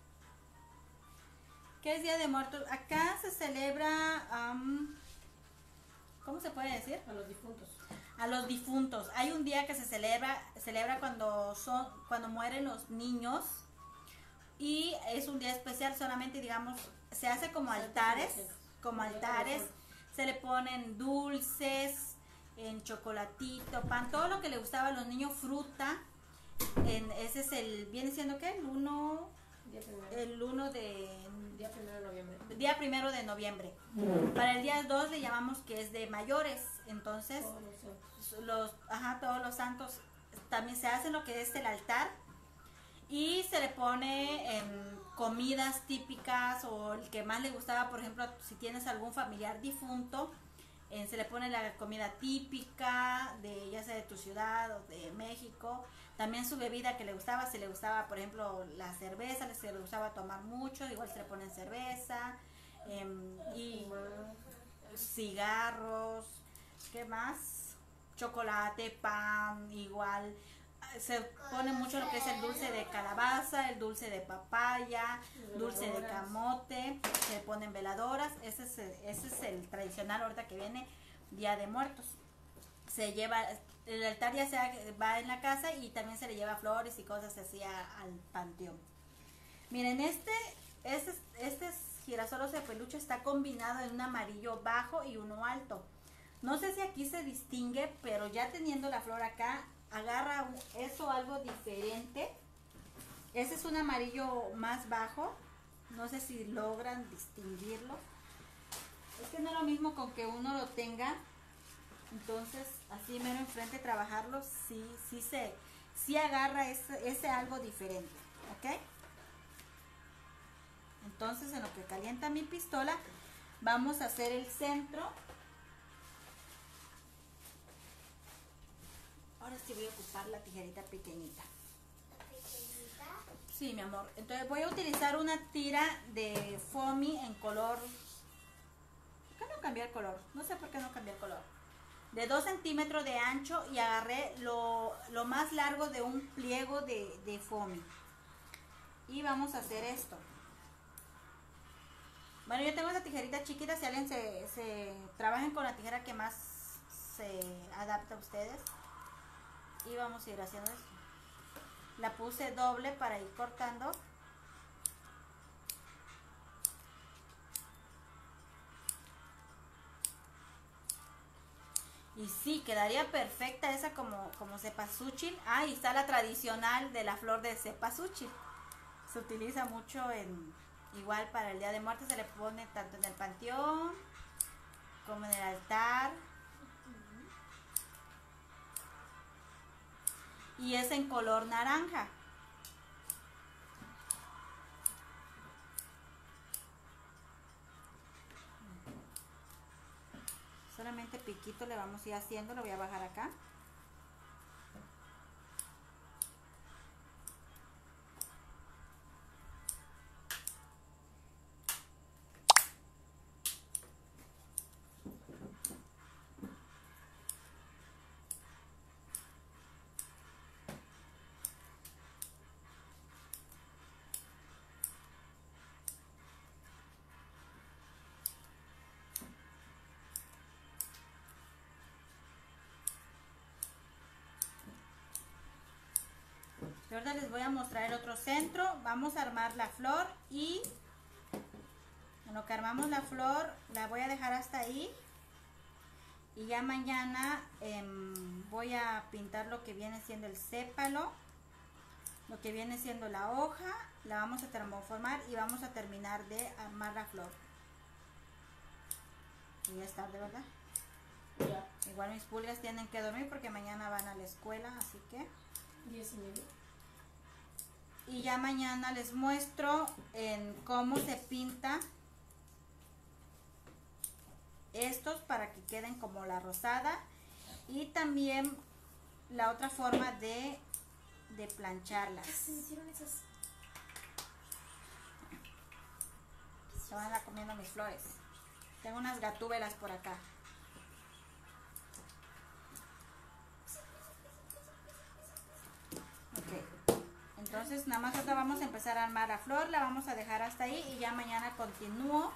Speaker 1: ¿Qué es Día de Muertos? Acá se celebra... ¿cómo se puede decir?
Speaker 2: A los difuntos.
Speaker 1: A los difuntos. Hay un día que se celebra cuando mueren los niños. Y es un día especial, solamente digamos, se hace como altares. Como altares. Se le ponen dulces, en chocolatito, pan, todo lo que le gustaba a los niños, fruta. Ese es viene siendo ¿qué? El 1 de...
Speaker 2: Día 1 de noviembre.
Speaker 1: Día 1 de noviembre. Para el día 2 le llamamos que es de mayores. Entonces, todos los santos también se hacen lo que es el altar. Y se le pone en comidas típicas o el que más le gustaba, por ejemplo, si tienes algún familiar difunto, se le pone la comida típica de ya sea de tu ciudad o de México. También su bebida que le gustaba, si le gustaba, por ejemplo, la cerveza, si le gustaba tomar mucho, igual se le ponen cerveza, y cigarros, ¿qué más? Chocolate, pan, igual. Se pone mucho lo que es el dulce de calabaza, el dulce de papaya, dulce de camote, se ponen veladoras. Ese es el tradicional ahorita que viene Día de Muertos. Se lleva, el altar ya va en la casa y también se le lleva flores y cosas así al panteón. Miren, este girasol de peluche está combinado en un amarillo bajo y uno alto. No sé si aquí se distingue, pero ya teniendo la flor acá, agarra eso algo diferente. Ese es un amarillo más bajo. No sé si logran distinguirlo. Es que no es lo mismo con que uno lo tenga. Entonces, así mero enfrente trabajarlo, sí agarra ese algo diferente. ¿Ok? Entonces, en lo que calienta mi pistola, vamos a hacer el centro. Ahora sí voy a ocupar la tijerita pequeñita.
Speaker 3: ¿La pequeñita?
Speaker 1: Sí, mi amor. Entonces voy a utilizar una tira de foamy en color... ¿Por qué no cambié el color? No sé por qué no cambié el color. De 2 centímetros de ancho y agarré lo más largo de un pliego de foamy. Y vamos a hacer esto. Bueno, yo tengo esa tijerita chiquita. Si alguien se trabajen con la tijera que más se adapta a ustedes. Y vamos a ir haciendo esto. La puse doble para ir cortando. Y sí, quedaría perfecta esa como cempasúchil. Ah, y está la tradicional de la flor de cempasúchil. Se utiliza mucho igual para el Día de Muertos. Se le pone tanto en el panteón como en el altar. Y es en color naranja. Solamente piquito le vamos a ir haciendo. Lo voy a bajar acá. Y ahora les voy a mostrar el otro centro. Vamos a armar la flor y en lo que armamos la flor la voy a dejar hasta ahí. Y ya mañana voy a pintar lo que viene siendo el sépalo, lo que viene siendo la hoja. La vamos a termoformar y vamos a terminar de armar la flor. Y ya es tarde, ¿verdad?
Speaker 2: Ya,
Speaker 1: Igual mis pulgas tienen que dormir porque mañana van a la escuela, así que...
Speaker 2: 10:30.
Speaker 1: Y ya mañana les muestro en cómo se pinta estos para que queden como la rosada. Y también la otra forma de plancharlas.
Speaker 2: Se me hicieron esas.
Speaker 1: Se van a comiendo mis flores. Tengo unas gatúbelas por acá. Ok. Entonces nada más ahorita vamos a empezar a armar la flor. La vamos a dejar hasta ahí y ya mañana continúo.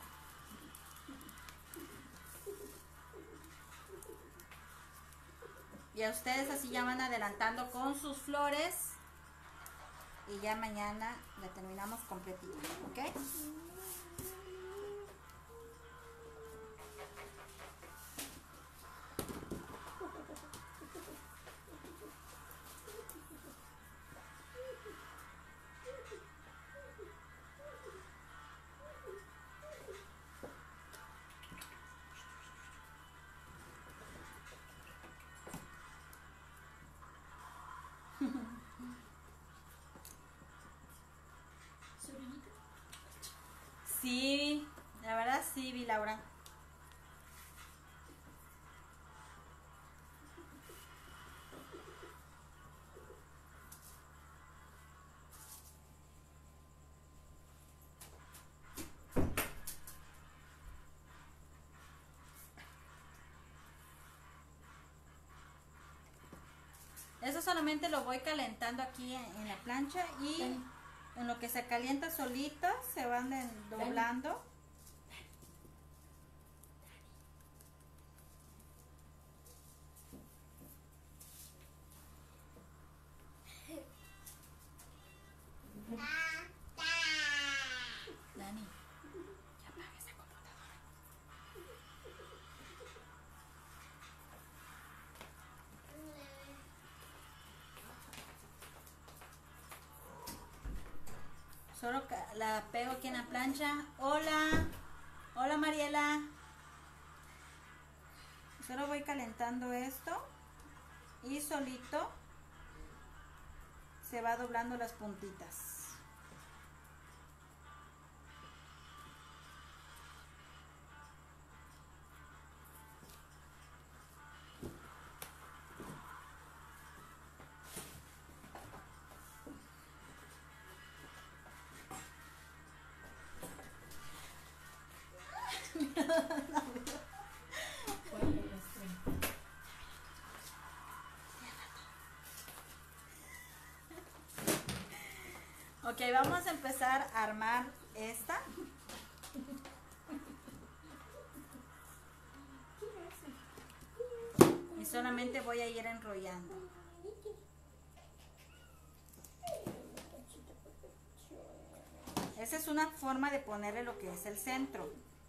Speaker 1: Y a ustedes así ya van adelantando con sus flores. Y ya mañana la terminamos completita. ¿Ok?
Speaker 2: ¿Sobrinita?
Speaker 1: Sí, la verdad sí, vi Laura. Eso solamente lo voy calentando aquí en la plancha y en lo que se calienta solito se van doblando. Dani, ya apaga esa computadora. la pego aquí en la plancha. Hola, hola Mariela. Solo voy calentando esto y solito se va doblando las puntitas. Ok, vamos a empezar a armar esta. Y solamente voy a ir enrollando. Esa es una forma de ponerle lo que es el centro.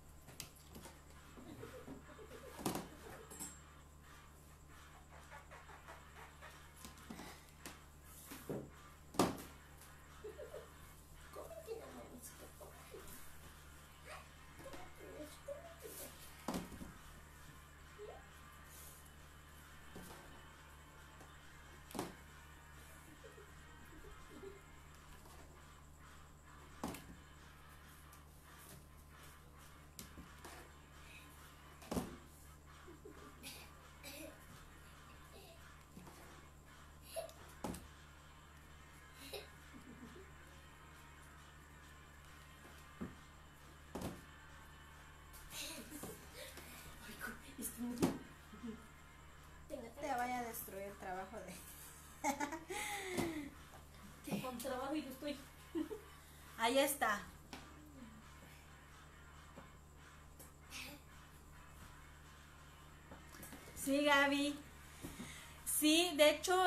Speaker 1: Te vaya a destruir el trabajo de...
Speaker 2: Con trabajo y yo estoy.
Speaker 1: Ahí está. Sí, Gaby. Sí, de hecho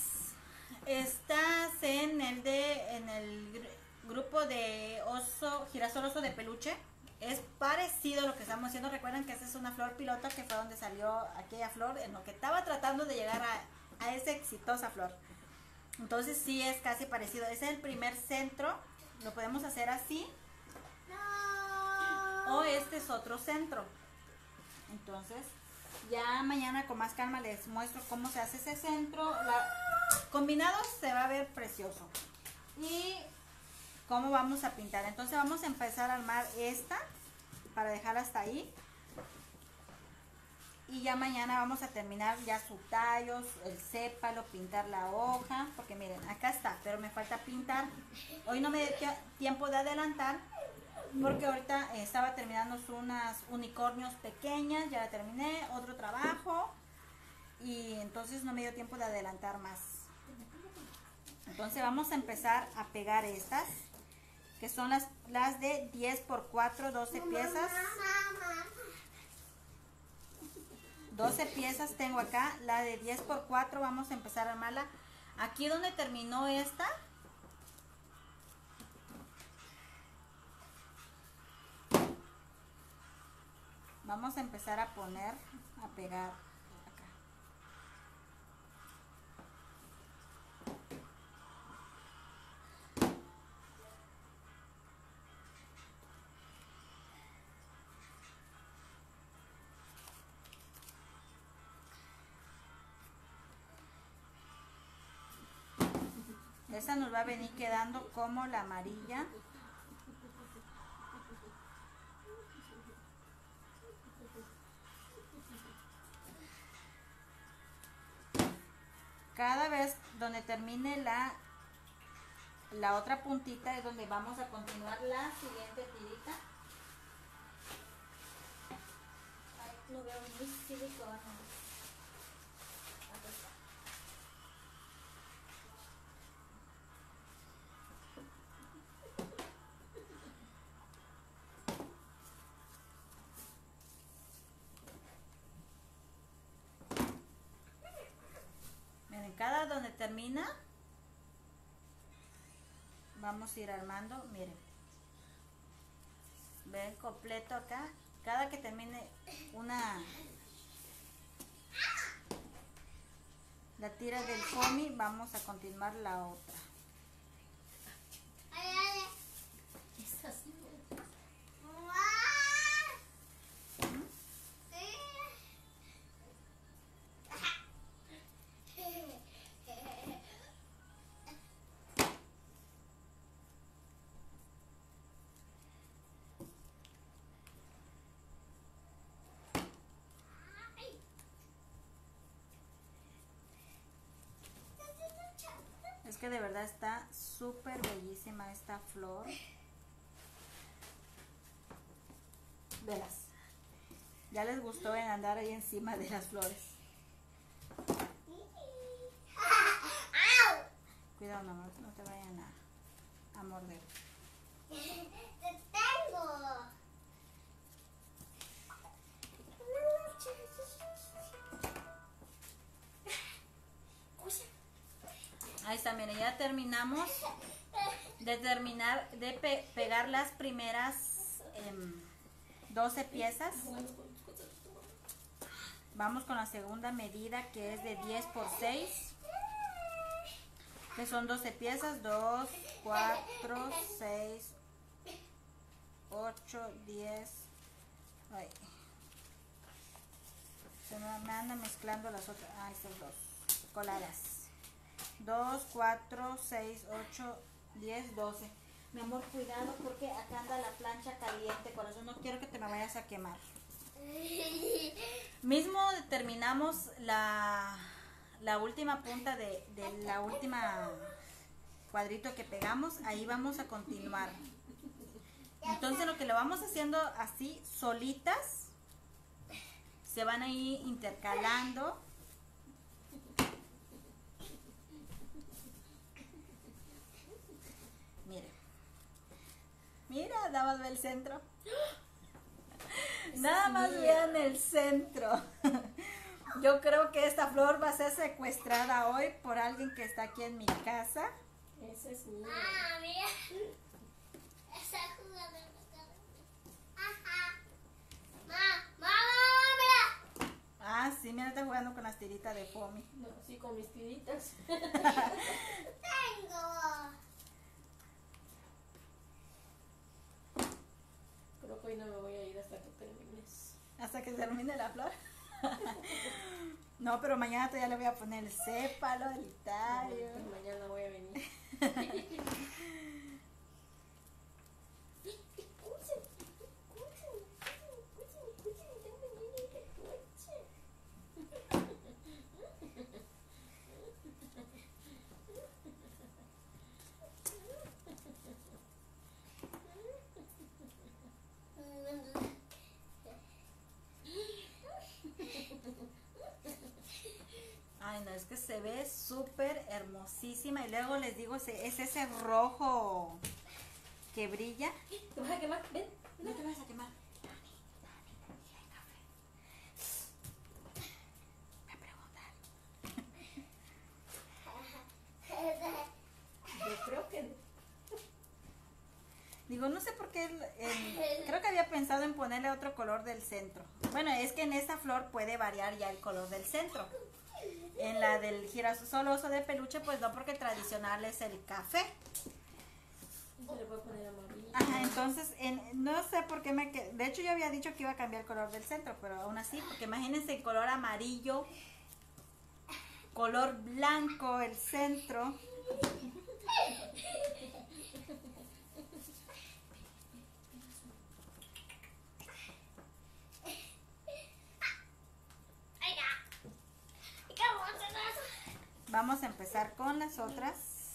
Speaker 1: estás en el grupo de girasol oso de peluche. Es parecido a lo que estamos haciendo. Recuerden que esa es una flor pilota, que fue donde salió aquella flor, en lo que estaba tratando de llegar a esa exitosa flor. Entonces sí es casi parecido. Ese es el primer centro. Lo podemos hacer así. O este es otro centro. Entonces ya mañana con más calma les muestro cómo se hace ese centro. Combinado se va a ver precioso. Y cómo vamos a pintar. Entonces vamos a empezar a armar esta para dejarla hasta ahí. Y ya mañana vamos a terminar ya su tallo, el sépalo, pintar la hoja. Porque miren, acá está, pero me falta pintar. Hoy no me dio tiempo de adelantar, porque ahorita estaba terminando unas unicornios pequeñas. Ya la terminé, otro trabajo. Y entonces no me dio tiempo de adelantar más. Entonces vamos a empezar a pegar estas, que son las de 10 por 4, 12 piezas. 12 piezas tengo acá. La de 10 por 4 vamos a empezar a armarla. Aquí donde terminó esta, vamos a empezar a poner, a pegar acá. Esta nos va a venir quedando como la amarilla. Cada vez donde termine la otra puntita es donde vamos a continuar la siguiente tirita. Ay, no veo ni silicona. Acá está. Miren, cada donde termina vamos a ir armando. Miren, ven completo acá. Cada que termine la tira del foamy, vamos a continuar la otra. que de verdad está súper bellísima esta flor. Velas. Ya les gustó en andar ahí encima de las flores. Cuidado, no te vayan a morder.
Speaker 3: ¡Te tengo!
Speaker 1: Ahí está, miren, ya terminamos de pegar las primeras 12 piezas. Vamos con la segunda medida, que es de 10 por 6, que son 12 piezas. 2, 4, 6, 8, 10. Ay. Se me andan mezclando las otras. Ah, estas dos coladas. 2, 4, 6, 8, 10, 12. Mi amor, cuidado porque acá anda la plancha caliente, corazón. No quiero que te me vayas a quemar. Mismo terminamos la última punta de la última cuadrito que pegamos. Ahí vamos a continuar. Entonces lo que lo vamos haciendo así, solitas, se van a ir intercalando. Mira, nada más ve el centro. Nada más vean el centro. Yo creo que esta flor va a ser secuestrada hoy por alguien que está aquí en mi casa.
Speaker 2: Esa es mía.
Speaker 3: Ah, mira. Está jugando. Ajá. Mamá, mira.
Speaker 1: Ah, sí, mira, está jugando con las tiritas de foamy.
Speaker 2: No, sí, con mis tiritas.
Speaker 3: Tengo.
Speaker 2: Creo que hoy no me voy a ir hasta que termines.
Speaker 1: Hasta que termine la flor. No, pero mañana todavía le voy a poner el sépalo, el itario.
Speaker 2: Pues mañana voy a venir.
Speaker 1: Ay, no, es que se ve súper hermosísima. Y luego les digo, es ese rojo que brilla.
Speaker 2: ¿Te vas a quemar? Ven.
Speaker 1: No te vas a quemar. Voy a preguntar.
Speaker 2: Yo creo que
Speaker 1: Digo, no sé por qué, creo que había pensado en ponerle otro color del centro. Bueno, es que en esta flor puede variar ya el color del centro. En la del girasol oso de peluche, pues no, porque tradicional es el café.
Speaker 2: se le puede poner amarillo.
Speaker 1: Ajá, entonces, no sé por qué de hecho yo había dicho que iba a cambiar el color del centro, pero aún así, porque imagínense el color amarillo, color blanco, el centro. Vamos a empezar con las otras.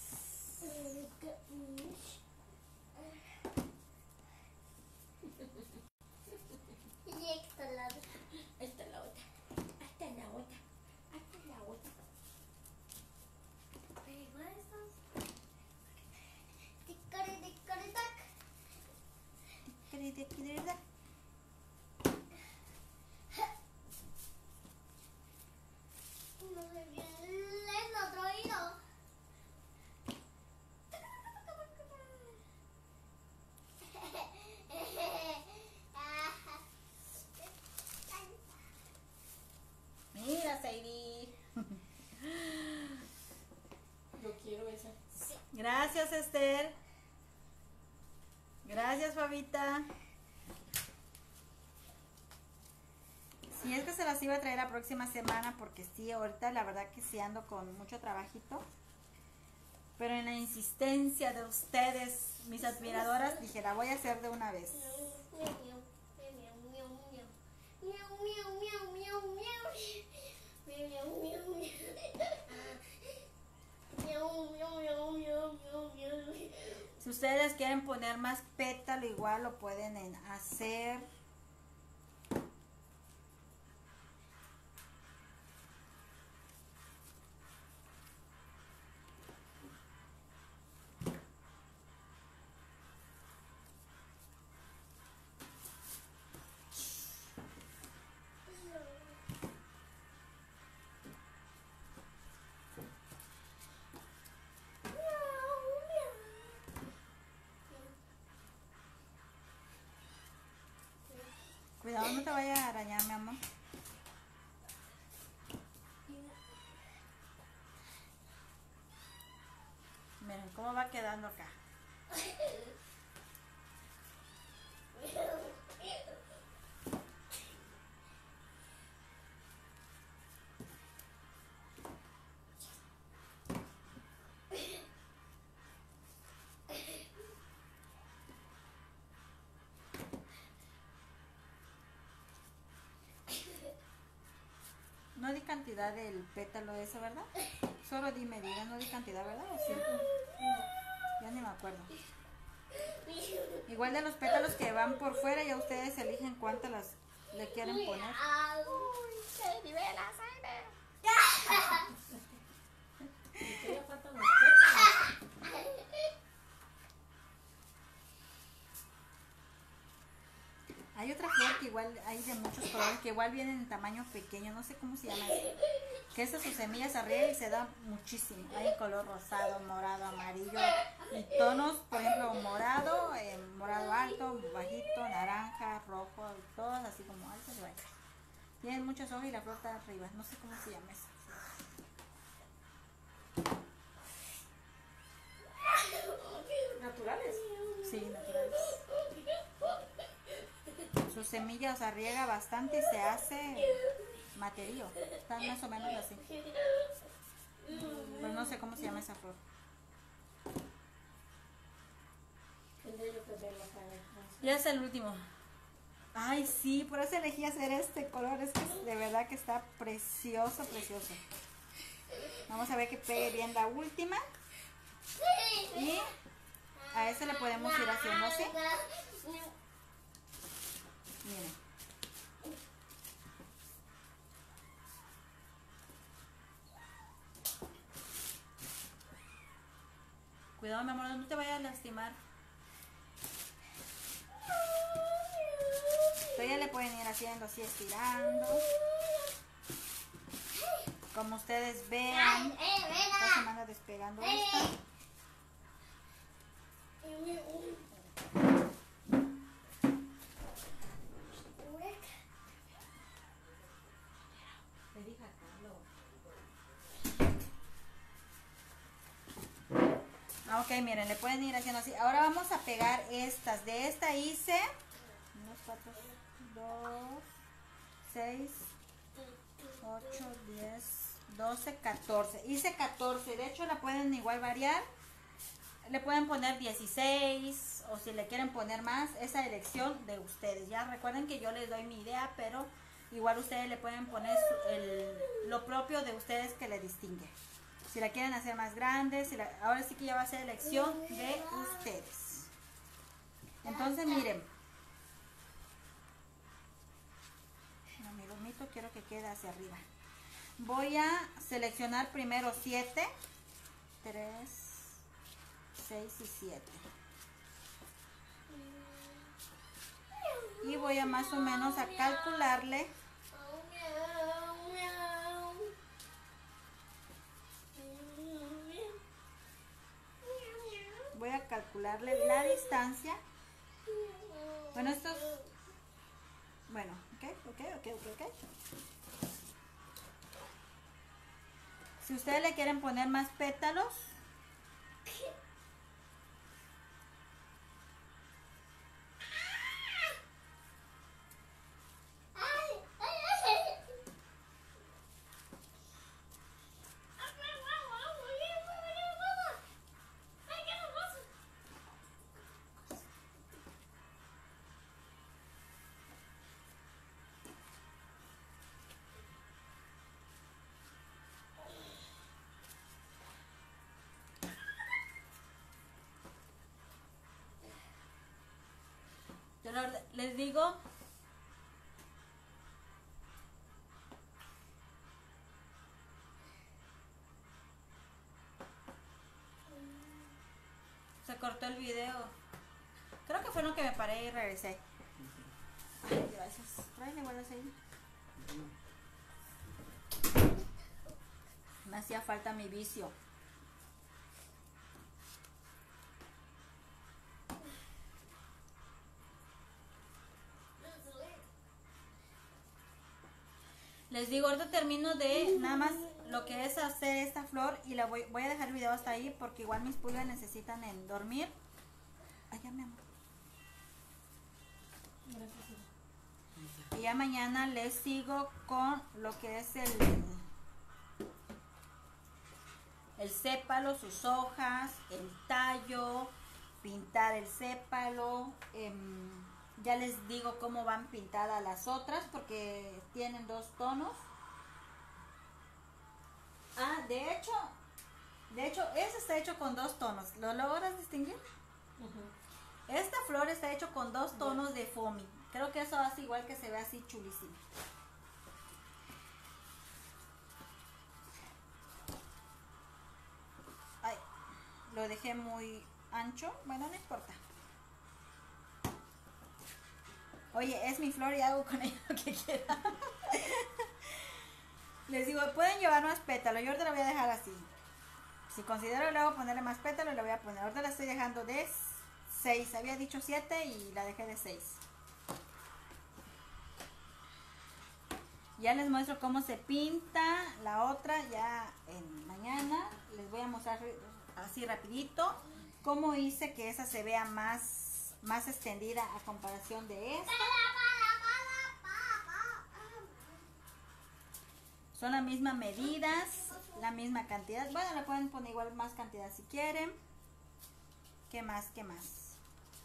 Speaker 3: Y esta la
Speaker 2: Esta es la otra. Esta es la otra. Esta es la otra.
Speaker 3: pego estos. Ticari, ticari, tac. No sé bien. El otro oído.
Speaker 1: Mira, Sadie.
Speaker 2: Yo quiero esa.
Speaker 1: Gracias, Esther. Gracias, Fabita. Sí, es que se las iba a traer la próxima semana porque sí, ahorita la verdad que sí ando con mucho trabajito. Pero en la insistencia de ustedes, mis admiradoras, dije, la voy a hacer de una vez. Si ustedes quieren poner más pétalo, igual lo pueden hacer. Cuidado, no te vaya a arañar, mi amor. Miren cómo va quedando acá. No di cantidad del pétalo ese, ¿verdad? Solo di medida, no di cantidad, ¿verdad? ¿O sí? Ya ni me acuerdo. Igual de los pétalos que van por fuera, ya ustedes eligen cuántas le quieren poner.
Speaker 2: Todavía faltan los pétalos.
Speaker 1: Hay otra flor que igual hay de muchos colores, que igual vienen en tamaño pequeño, no sé cómo se llama eso. Que esas sus semillas arriba y se da muchísimo. Hay en color rosado, morado, amarillo y tonos, por ejemplo, morado, morado alto, bajito, naranja, rojo, todas así como altas y bajas. Tienen muchas hojas y la flor está arriba, no sé cómo se llama eso.
Speaker 2: ¿Naturales?
Speaker 1: Sí, naturales. Sus semillas riega bastante y se hace materío. Están más o menos así. Pero no sé cómo se llama esa flor.
Speaker 2: Tendré yo que verla para ver.
Speaker 1: Ya es el último. Ay, sí, por eso elegí hacer este color. Es que de verdad que está precioso, precioso. Vamos a ver que pegue bien la última. Y a ese le podemos ir haciendo así. Miren. Cuidado, mi amor, no te vayas a lastimar. Todavía le pueden ir haciendo así, estirando. Como ustedes vean, esta semana despegando esta. Ok, miren, le pueden ir haciendo así. Ahora vamos a pegar estas. De esta hice 1, 4, 2, 6, 8, 10, 12, 14. Hice 14. De hecho, la pueden igual variar. Le pueden poner 16 o si le quieren poner más, esa elección de ustedes. Ya recuerden que yo les doy mi idea, pero igual ustedes le pueden poner lo propio de ustedes que le distingue. Si la quieren hacer más grande, ahora sí que ya va a ser elección de ustedes. Entonces miren, mi gomito quiero que quede hacia arriba. Voy a seleccionar primero 7, 3, 6 y 7. Y voy a más o menos a calcularle. Voy a calcularle la distancia. Bueno, estos. Bueno, ok. Si ustedes le quieren poner más pétalos, Pero les digo, se cortó el video. Creo que fue lo que me paré y regresé. Ay, gracias. Tráele, vuelves ahí. Me hacía falta mi vicio. Les digo, ahorita termino de nada más lo que es hacer esta flor y la voy a dejar el video hasta ahí porque igual mis pulgas necesitan en dormir. Allá, mi amor.
Speaker 2: Gracias.
Speaker 1: Y ya mañana les sigo con lo que es el sépalo, sus hojas, el tallo, pintar el sépalo. Ya les digo cómo van pintadas las otras porque tienen 2 tonos. Ah, de hecho, ese está hecho con 2 tonos. ¿Lo logras distinguir?
Speaker 2: Ujú.
Speaker 1: Esta flor está hecho con 2 tonos de foamy. Creo que eso hace igual que se ve así chulísimo. Ay, lo dejé muy ancho. Bueno, no importa. Oye, es mi flor y hago con ella lo que quiera. Les digo, pueden llevar más pétalo. Yo ahorita la voy a dejar así. Si considero luego ponerle más pétalo, le voy a poner. Ahorita la estoy dejando de 6. Había dicho 7 y la dejé de 6. Ya les muestro cómo se pinta la otra. Ya en mañana les voy a mostrar así rapidito cómo hice que esa se vea más extendida a comparación de esta. Son las mismas medidas, la misma cantidad. Bueno, le pueden poner igual más cantidad si quieren. ¿Qué más? ¿Qué más?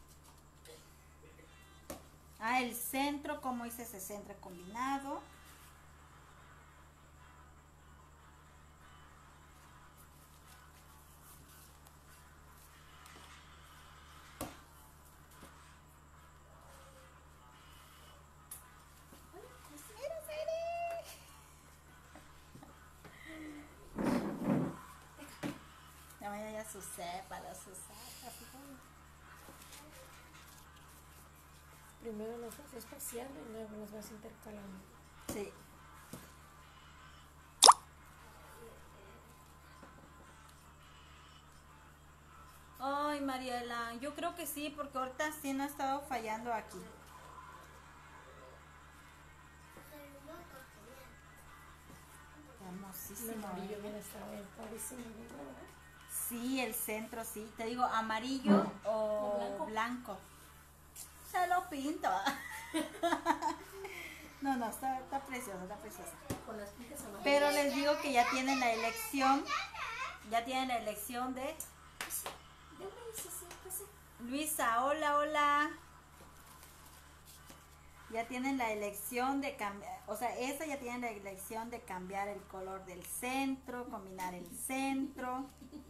Speaker 1: Ah, el centro, cómo hice ese centro combinado. Ya sus sépalos, sus sacas y todo.
Speaker 2: Primero los vas espaciando y luego los vas intercalando.
Speaker 1: Sí. Ay, Mariela, yo creo que sí, porque ahorita sí no ha estado fallando aquí. Hermosísimo.
Speaker 2: El amarillo
Speaker 1: ¿eh?
Speaker 2: viene hasta el padrísimo, ¿verdad?
Speaker 1: Sí, el centro, sí. Te digo, amarillo o blanco. Se lo pinto. No, está preciosa, está preciosa.
Speaker 2: Con las pintas amarillas.
Speaker 1: Pero les digo que ya tienen la elección. Ya tienen la elección de Luisa. Hola, hola. Ya tienen la elección de cambiar, o sea, esa ya tiene la elección de cambiar el color del centro, combinar el centro.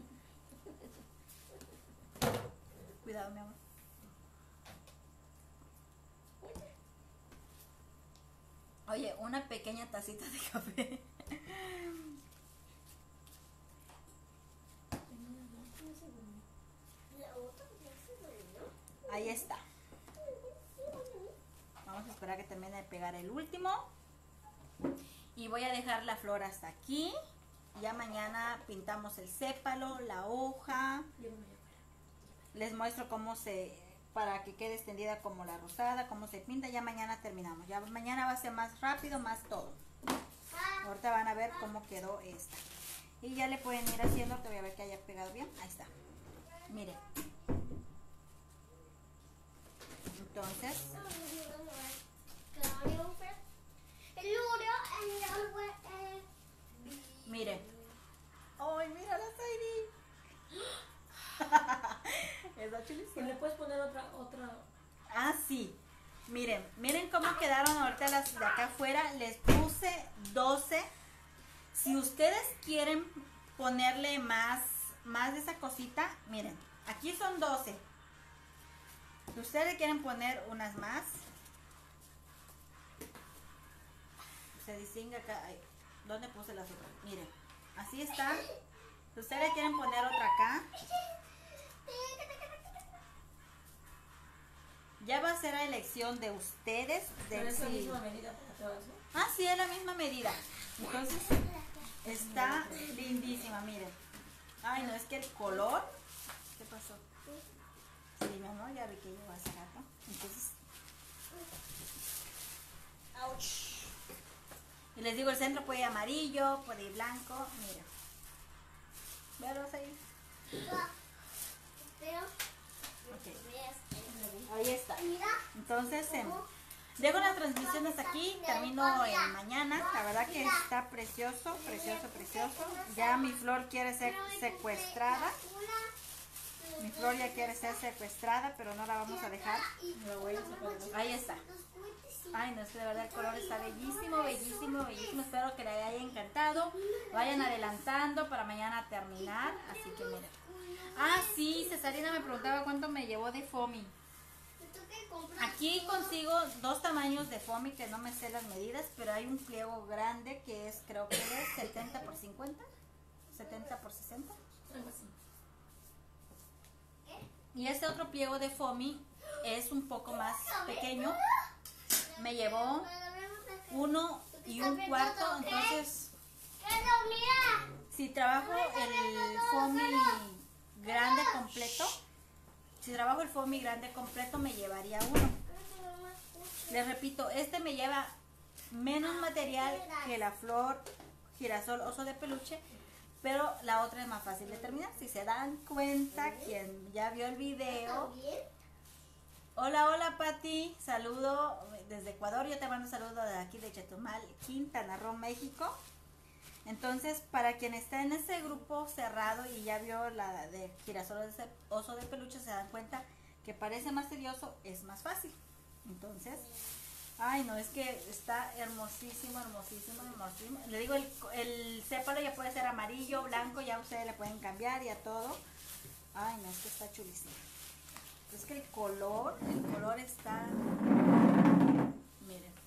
Speaker 1: Cuidado, mi amor. Oye, una pequeña tacita de café. Ahí está. Vamos a esperar que termine de pegar el último. Y voy a dejar la flor hasta aquí. Ya mañana pintamos el sépalo, la hoja. Les muestro cómo para que quede extendida como la rosada, cómo se pinta. Ya mañana terminamos. Ya mañana va a ser más rápido, más todo. Ahorita van a ver cómo quedó esta. Y ya le pueden ir haciendo, que voy a ver que haya pegado bien. Ahí está. Miren. Entonces, miren. ¡Ay, mira la Sadie! ¿Está chulísima?
Speaker 2: ¿Le puedes poner otra?
Speaker 1: Ah, sí. Miren cómo quedaron ahorita las de acá afuera. Les puse 12. Si ustedes quieren ponerle más de esa cosita, miren, aquí son 12. Si ustedes quieren poner unas más, se distingue acá. Ay, ¿dónde puse las otras? Miren, así está. Si ustedes quieren poner otra acá, ya va a ser a elección de ustedes.
Speaker 2: Pero es la
Speaker 1: Si...
Speaker 2: misma medida para todas, ¿no?
Speaker 1: Ah, sí, es la misma medida. Entonces, está lindísima, miren. Ay, no, es que el color... ¿Qué pasó? Sí, mi amor, ya vi que llegó hace rato. Entonces... ¡Auch! Y les digo, el centro puede ir amarillo, puede ir blanco. Mira. ¿Veros ahí?
Speaker 3: Pero,
Speaker 1: Ok. Ahí está.
Speaker 3: mira,
Speaker 1: Entonces, dejo la transmisión hasta aquí. Termino en mañana. La verdad que está precioso, precioso, precioso. Ya mi flor quiere ser secuestrada. Mi flor ya quiere ser secuestrada, pero no la vamos a dejar.
Speaker 2: Me voy a sacar.
Speaker 1: Ahí está. Ay, no, es que de verdad el color está bellísimo, bellísimo, bellísimo. Espero que les haya encantado. Vayan adelantando para mañana terminar. Así que miren. Ah, sí, Cesarina me preguntaba cuánto me llevó de foamy. Aquí consigo 2 tamaños de foamy que no me sé las medidas, pero hay un pliego grande que es, creo que es 70 por 50, 70 por 60.
Speaker 2: Algo así.
Speaker 1: Y este otro pliego de foamy es un poco más pequeño. Me llevó 1 1/4, entonces si trabajo el foamy grande completo, me llevaría 1. Les repito, este me lleva menos material que la flor girasol oso de peluche, pero la otra es más fácil de terminar. Si se dan cuenta, quien ya vio el video. Hola, hola Pati, saludo desde Ecuador, yo te mando saludo de aquí de Chetumal, Quintana Roo, México. Entonces, para quien está en ese grupo cerrado y ya vio la de girasol oso de peluche, se dan cuenta que parece más tedioso, es más fácil. Entonces, ay no, es que está hermosísimo, hermosísimo, hermosísimo. Le digo, el sépalo ya puede ser amarillo, blanco, ya ustedes le pueden cambiar y a todo. Ay no, es que está chulísimo. Es que el color está, miren.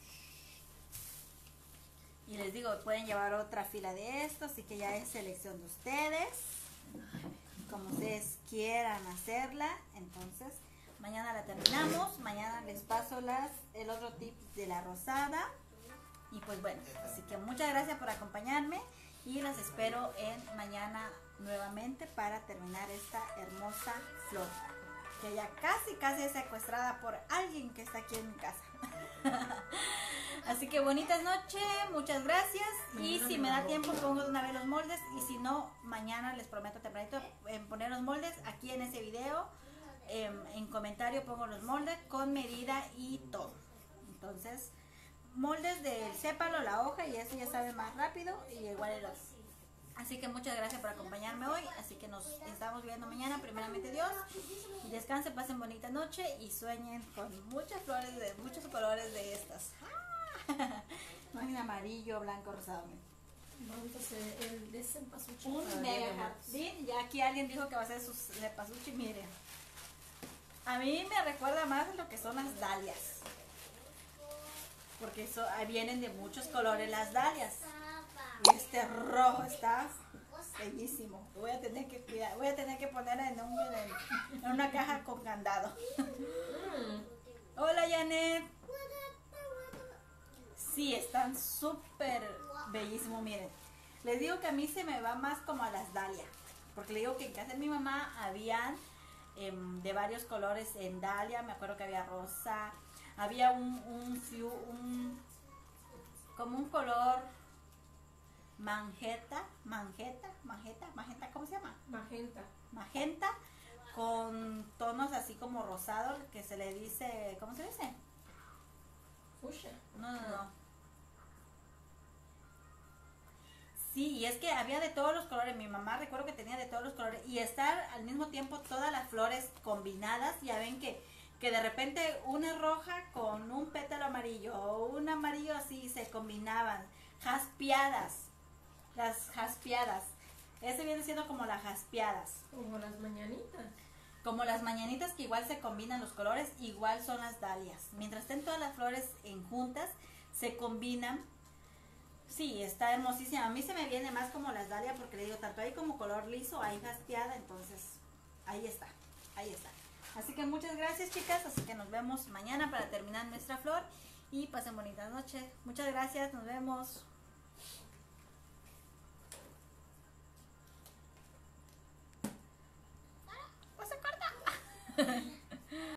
Speaker 1: Y les digo, pueden llevar otra fila de estos, así que ya es selección de ustedes, como ustedes quieran hacerla. Entonces, mañana la terminamos, mañana les paso el otro tip de la rosada. Y pues bueno, así que muchas gracias por acompañarme y las espero en mañana nuevamente para terminar esta hermosa flor, que ya casi es secuestrada por alguien que está aquí en mi casa. Así que bonitas noches, muchas gracias. Y si me da tiempo pongo de una vez los moldes, y si no, mañana les prometo tempranito en poner los moldes aquí en ese video. En comentario pongo los moldes con medida y todo. Entonces, moldes del sépalo, la hoja, y eso ya sabe más rápido, y igual el otro. Así que muchas gracias por acompañarme hoy. Así que nos estamos viendo mañana, primeramente Dios. Y descansen, pasen bonita noche y sueñen con muchas flores de muchos colores de estas. No hay amarillo, blanco, rosado.
Speaker 2: Vamos a hacer el de cempasúchil.
Speaker 1: Un mega jardín. Ya aquí alguien dijo que va a hacer sus cempasúchil. Miren, a mí me recuerda más lo que son las dalias, porque vienen de muchos colores las dalias. Y este rojo está bellísimo. Lo voy a tener que cuidar. Voy a tener que poner en una caja con candado. Hola, Janet. Sí, están súper bellísimos. Miren, les digo que a mí se me va más como a las dalias, porque le digo que en casa de mi mamá habían de varios colores en dalia. Me acuerdo que había rosa, había como un color magenta, ¿cómo se llama? Magenta, con tonos así como rosados, que se le dice, ¿cómo se dice?
Speaker 2: Fuchsia.
Speaker 1: No. Sí, y es que había de todos los colores. Mi mamá recuerdo que tenía de todos los colores, y estar al mismo tiempo todas las flores combinadas. Ya ven que de repente una roja con un pétalo amarillo o un amarillo así se combinaban, jaspeadas. Las jaspeadas. Ese viene siendo como las jaspeadas.
Speaker 2: Como las mañanitas.
Speaker 1: Como las mañanitas que igual se combinan los colores, igual son las dalias. Mientras estén todas las flores en juntas, se combinan. Sí, está hermosísima. A mí se me viene más como las dalias porque le digo, tanto ahí como color liso, ahí jaspeada, entonces ahí está, ahí está. Así que muchas gracias, chicas, así que nos vemos mañana para terminar nuestra flor y pasen bonita noche. Muchas gracias, nos vemos. Pues se corta.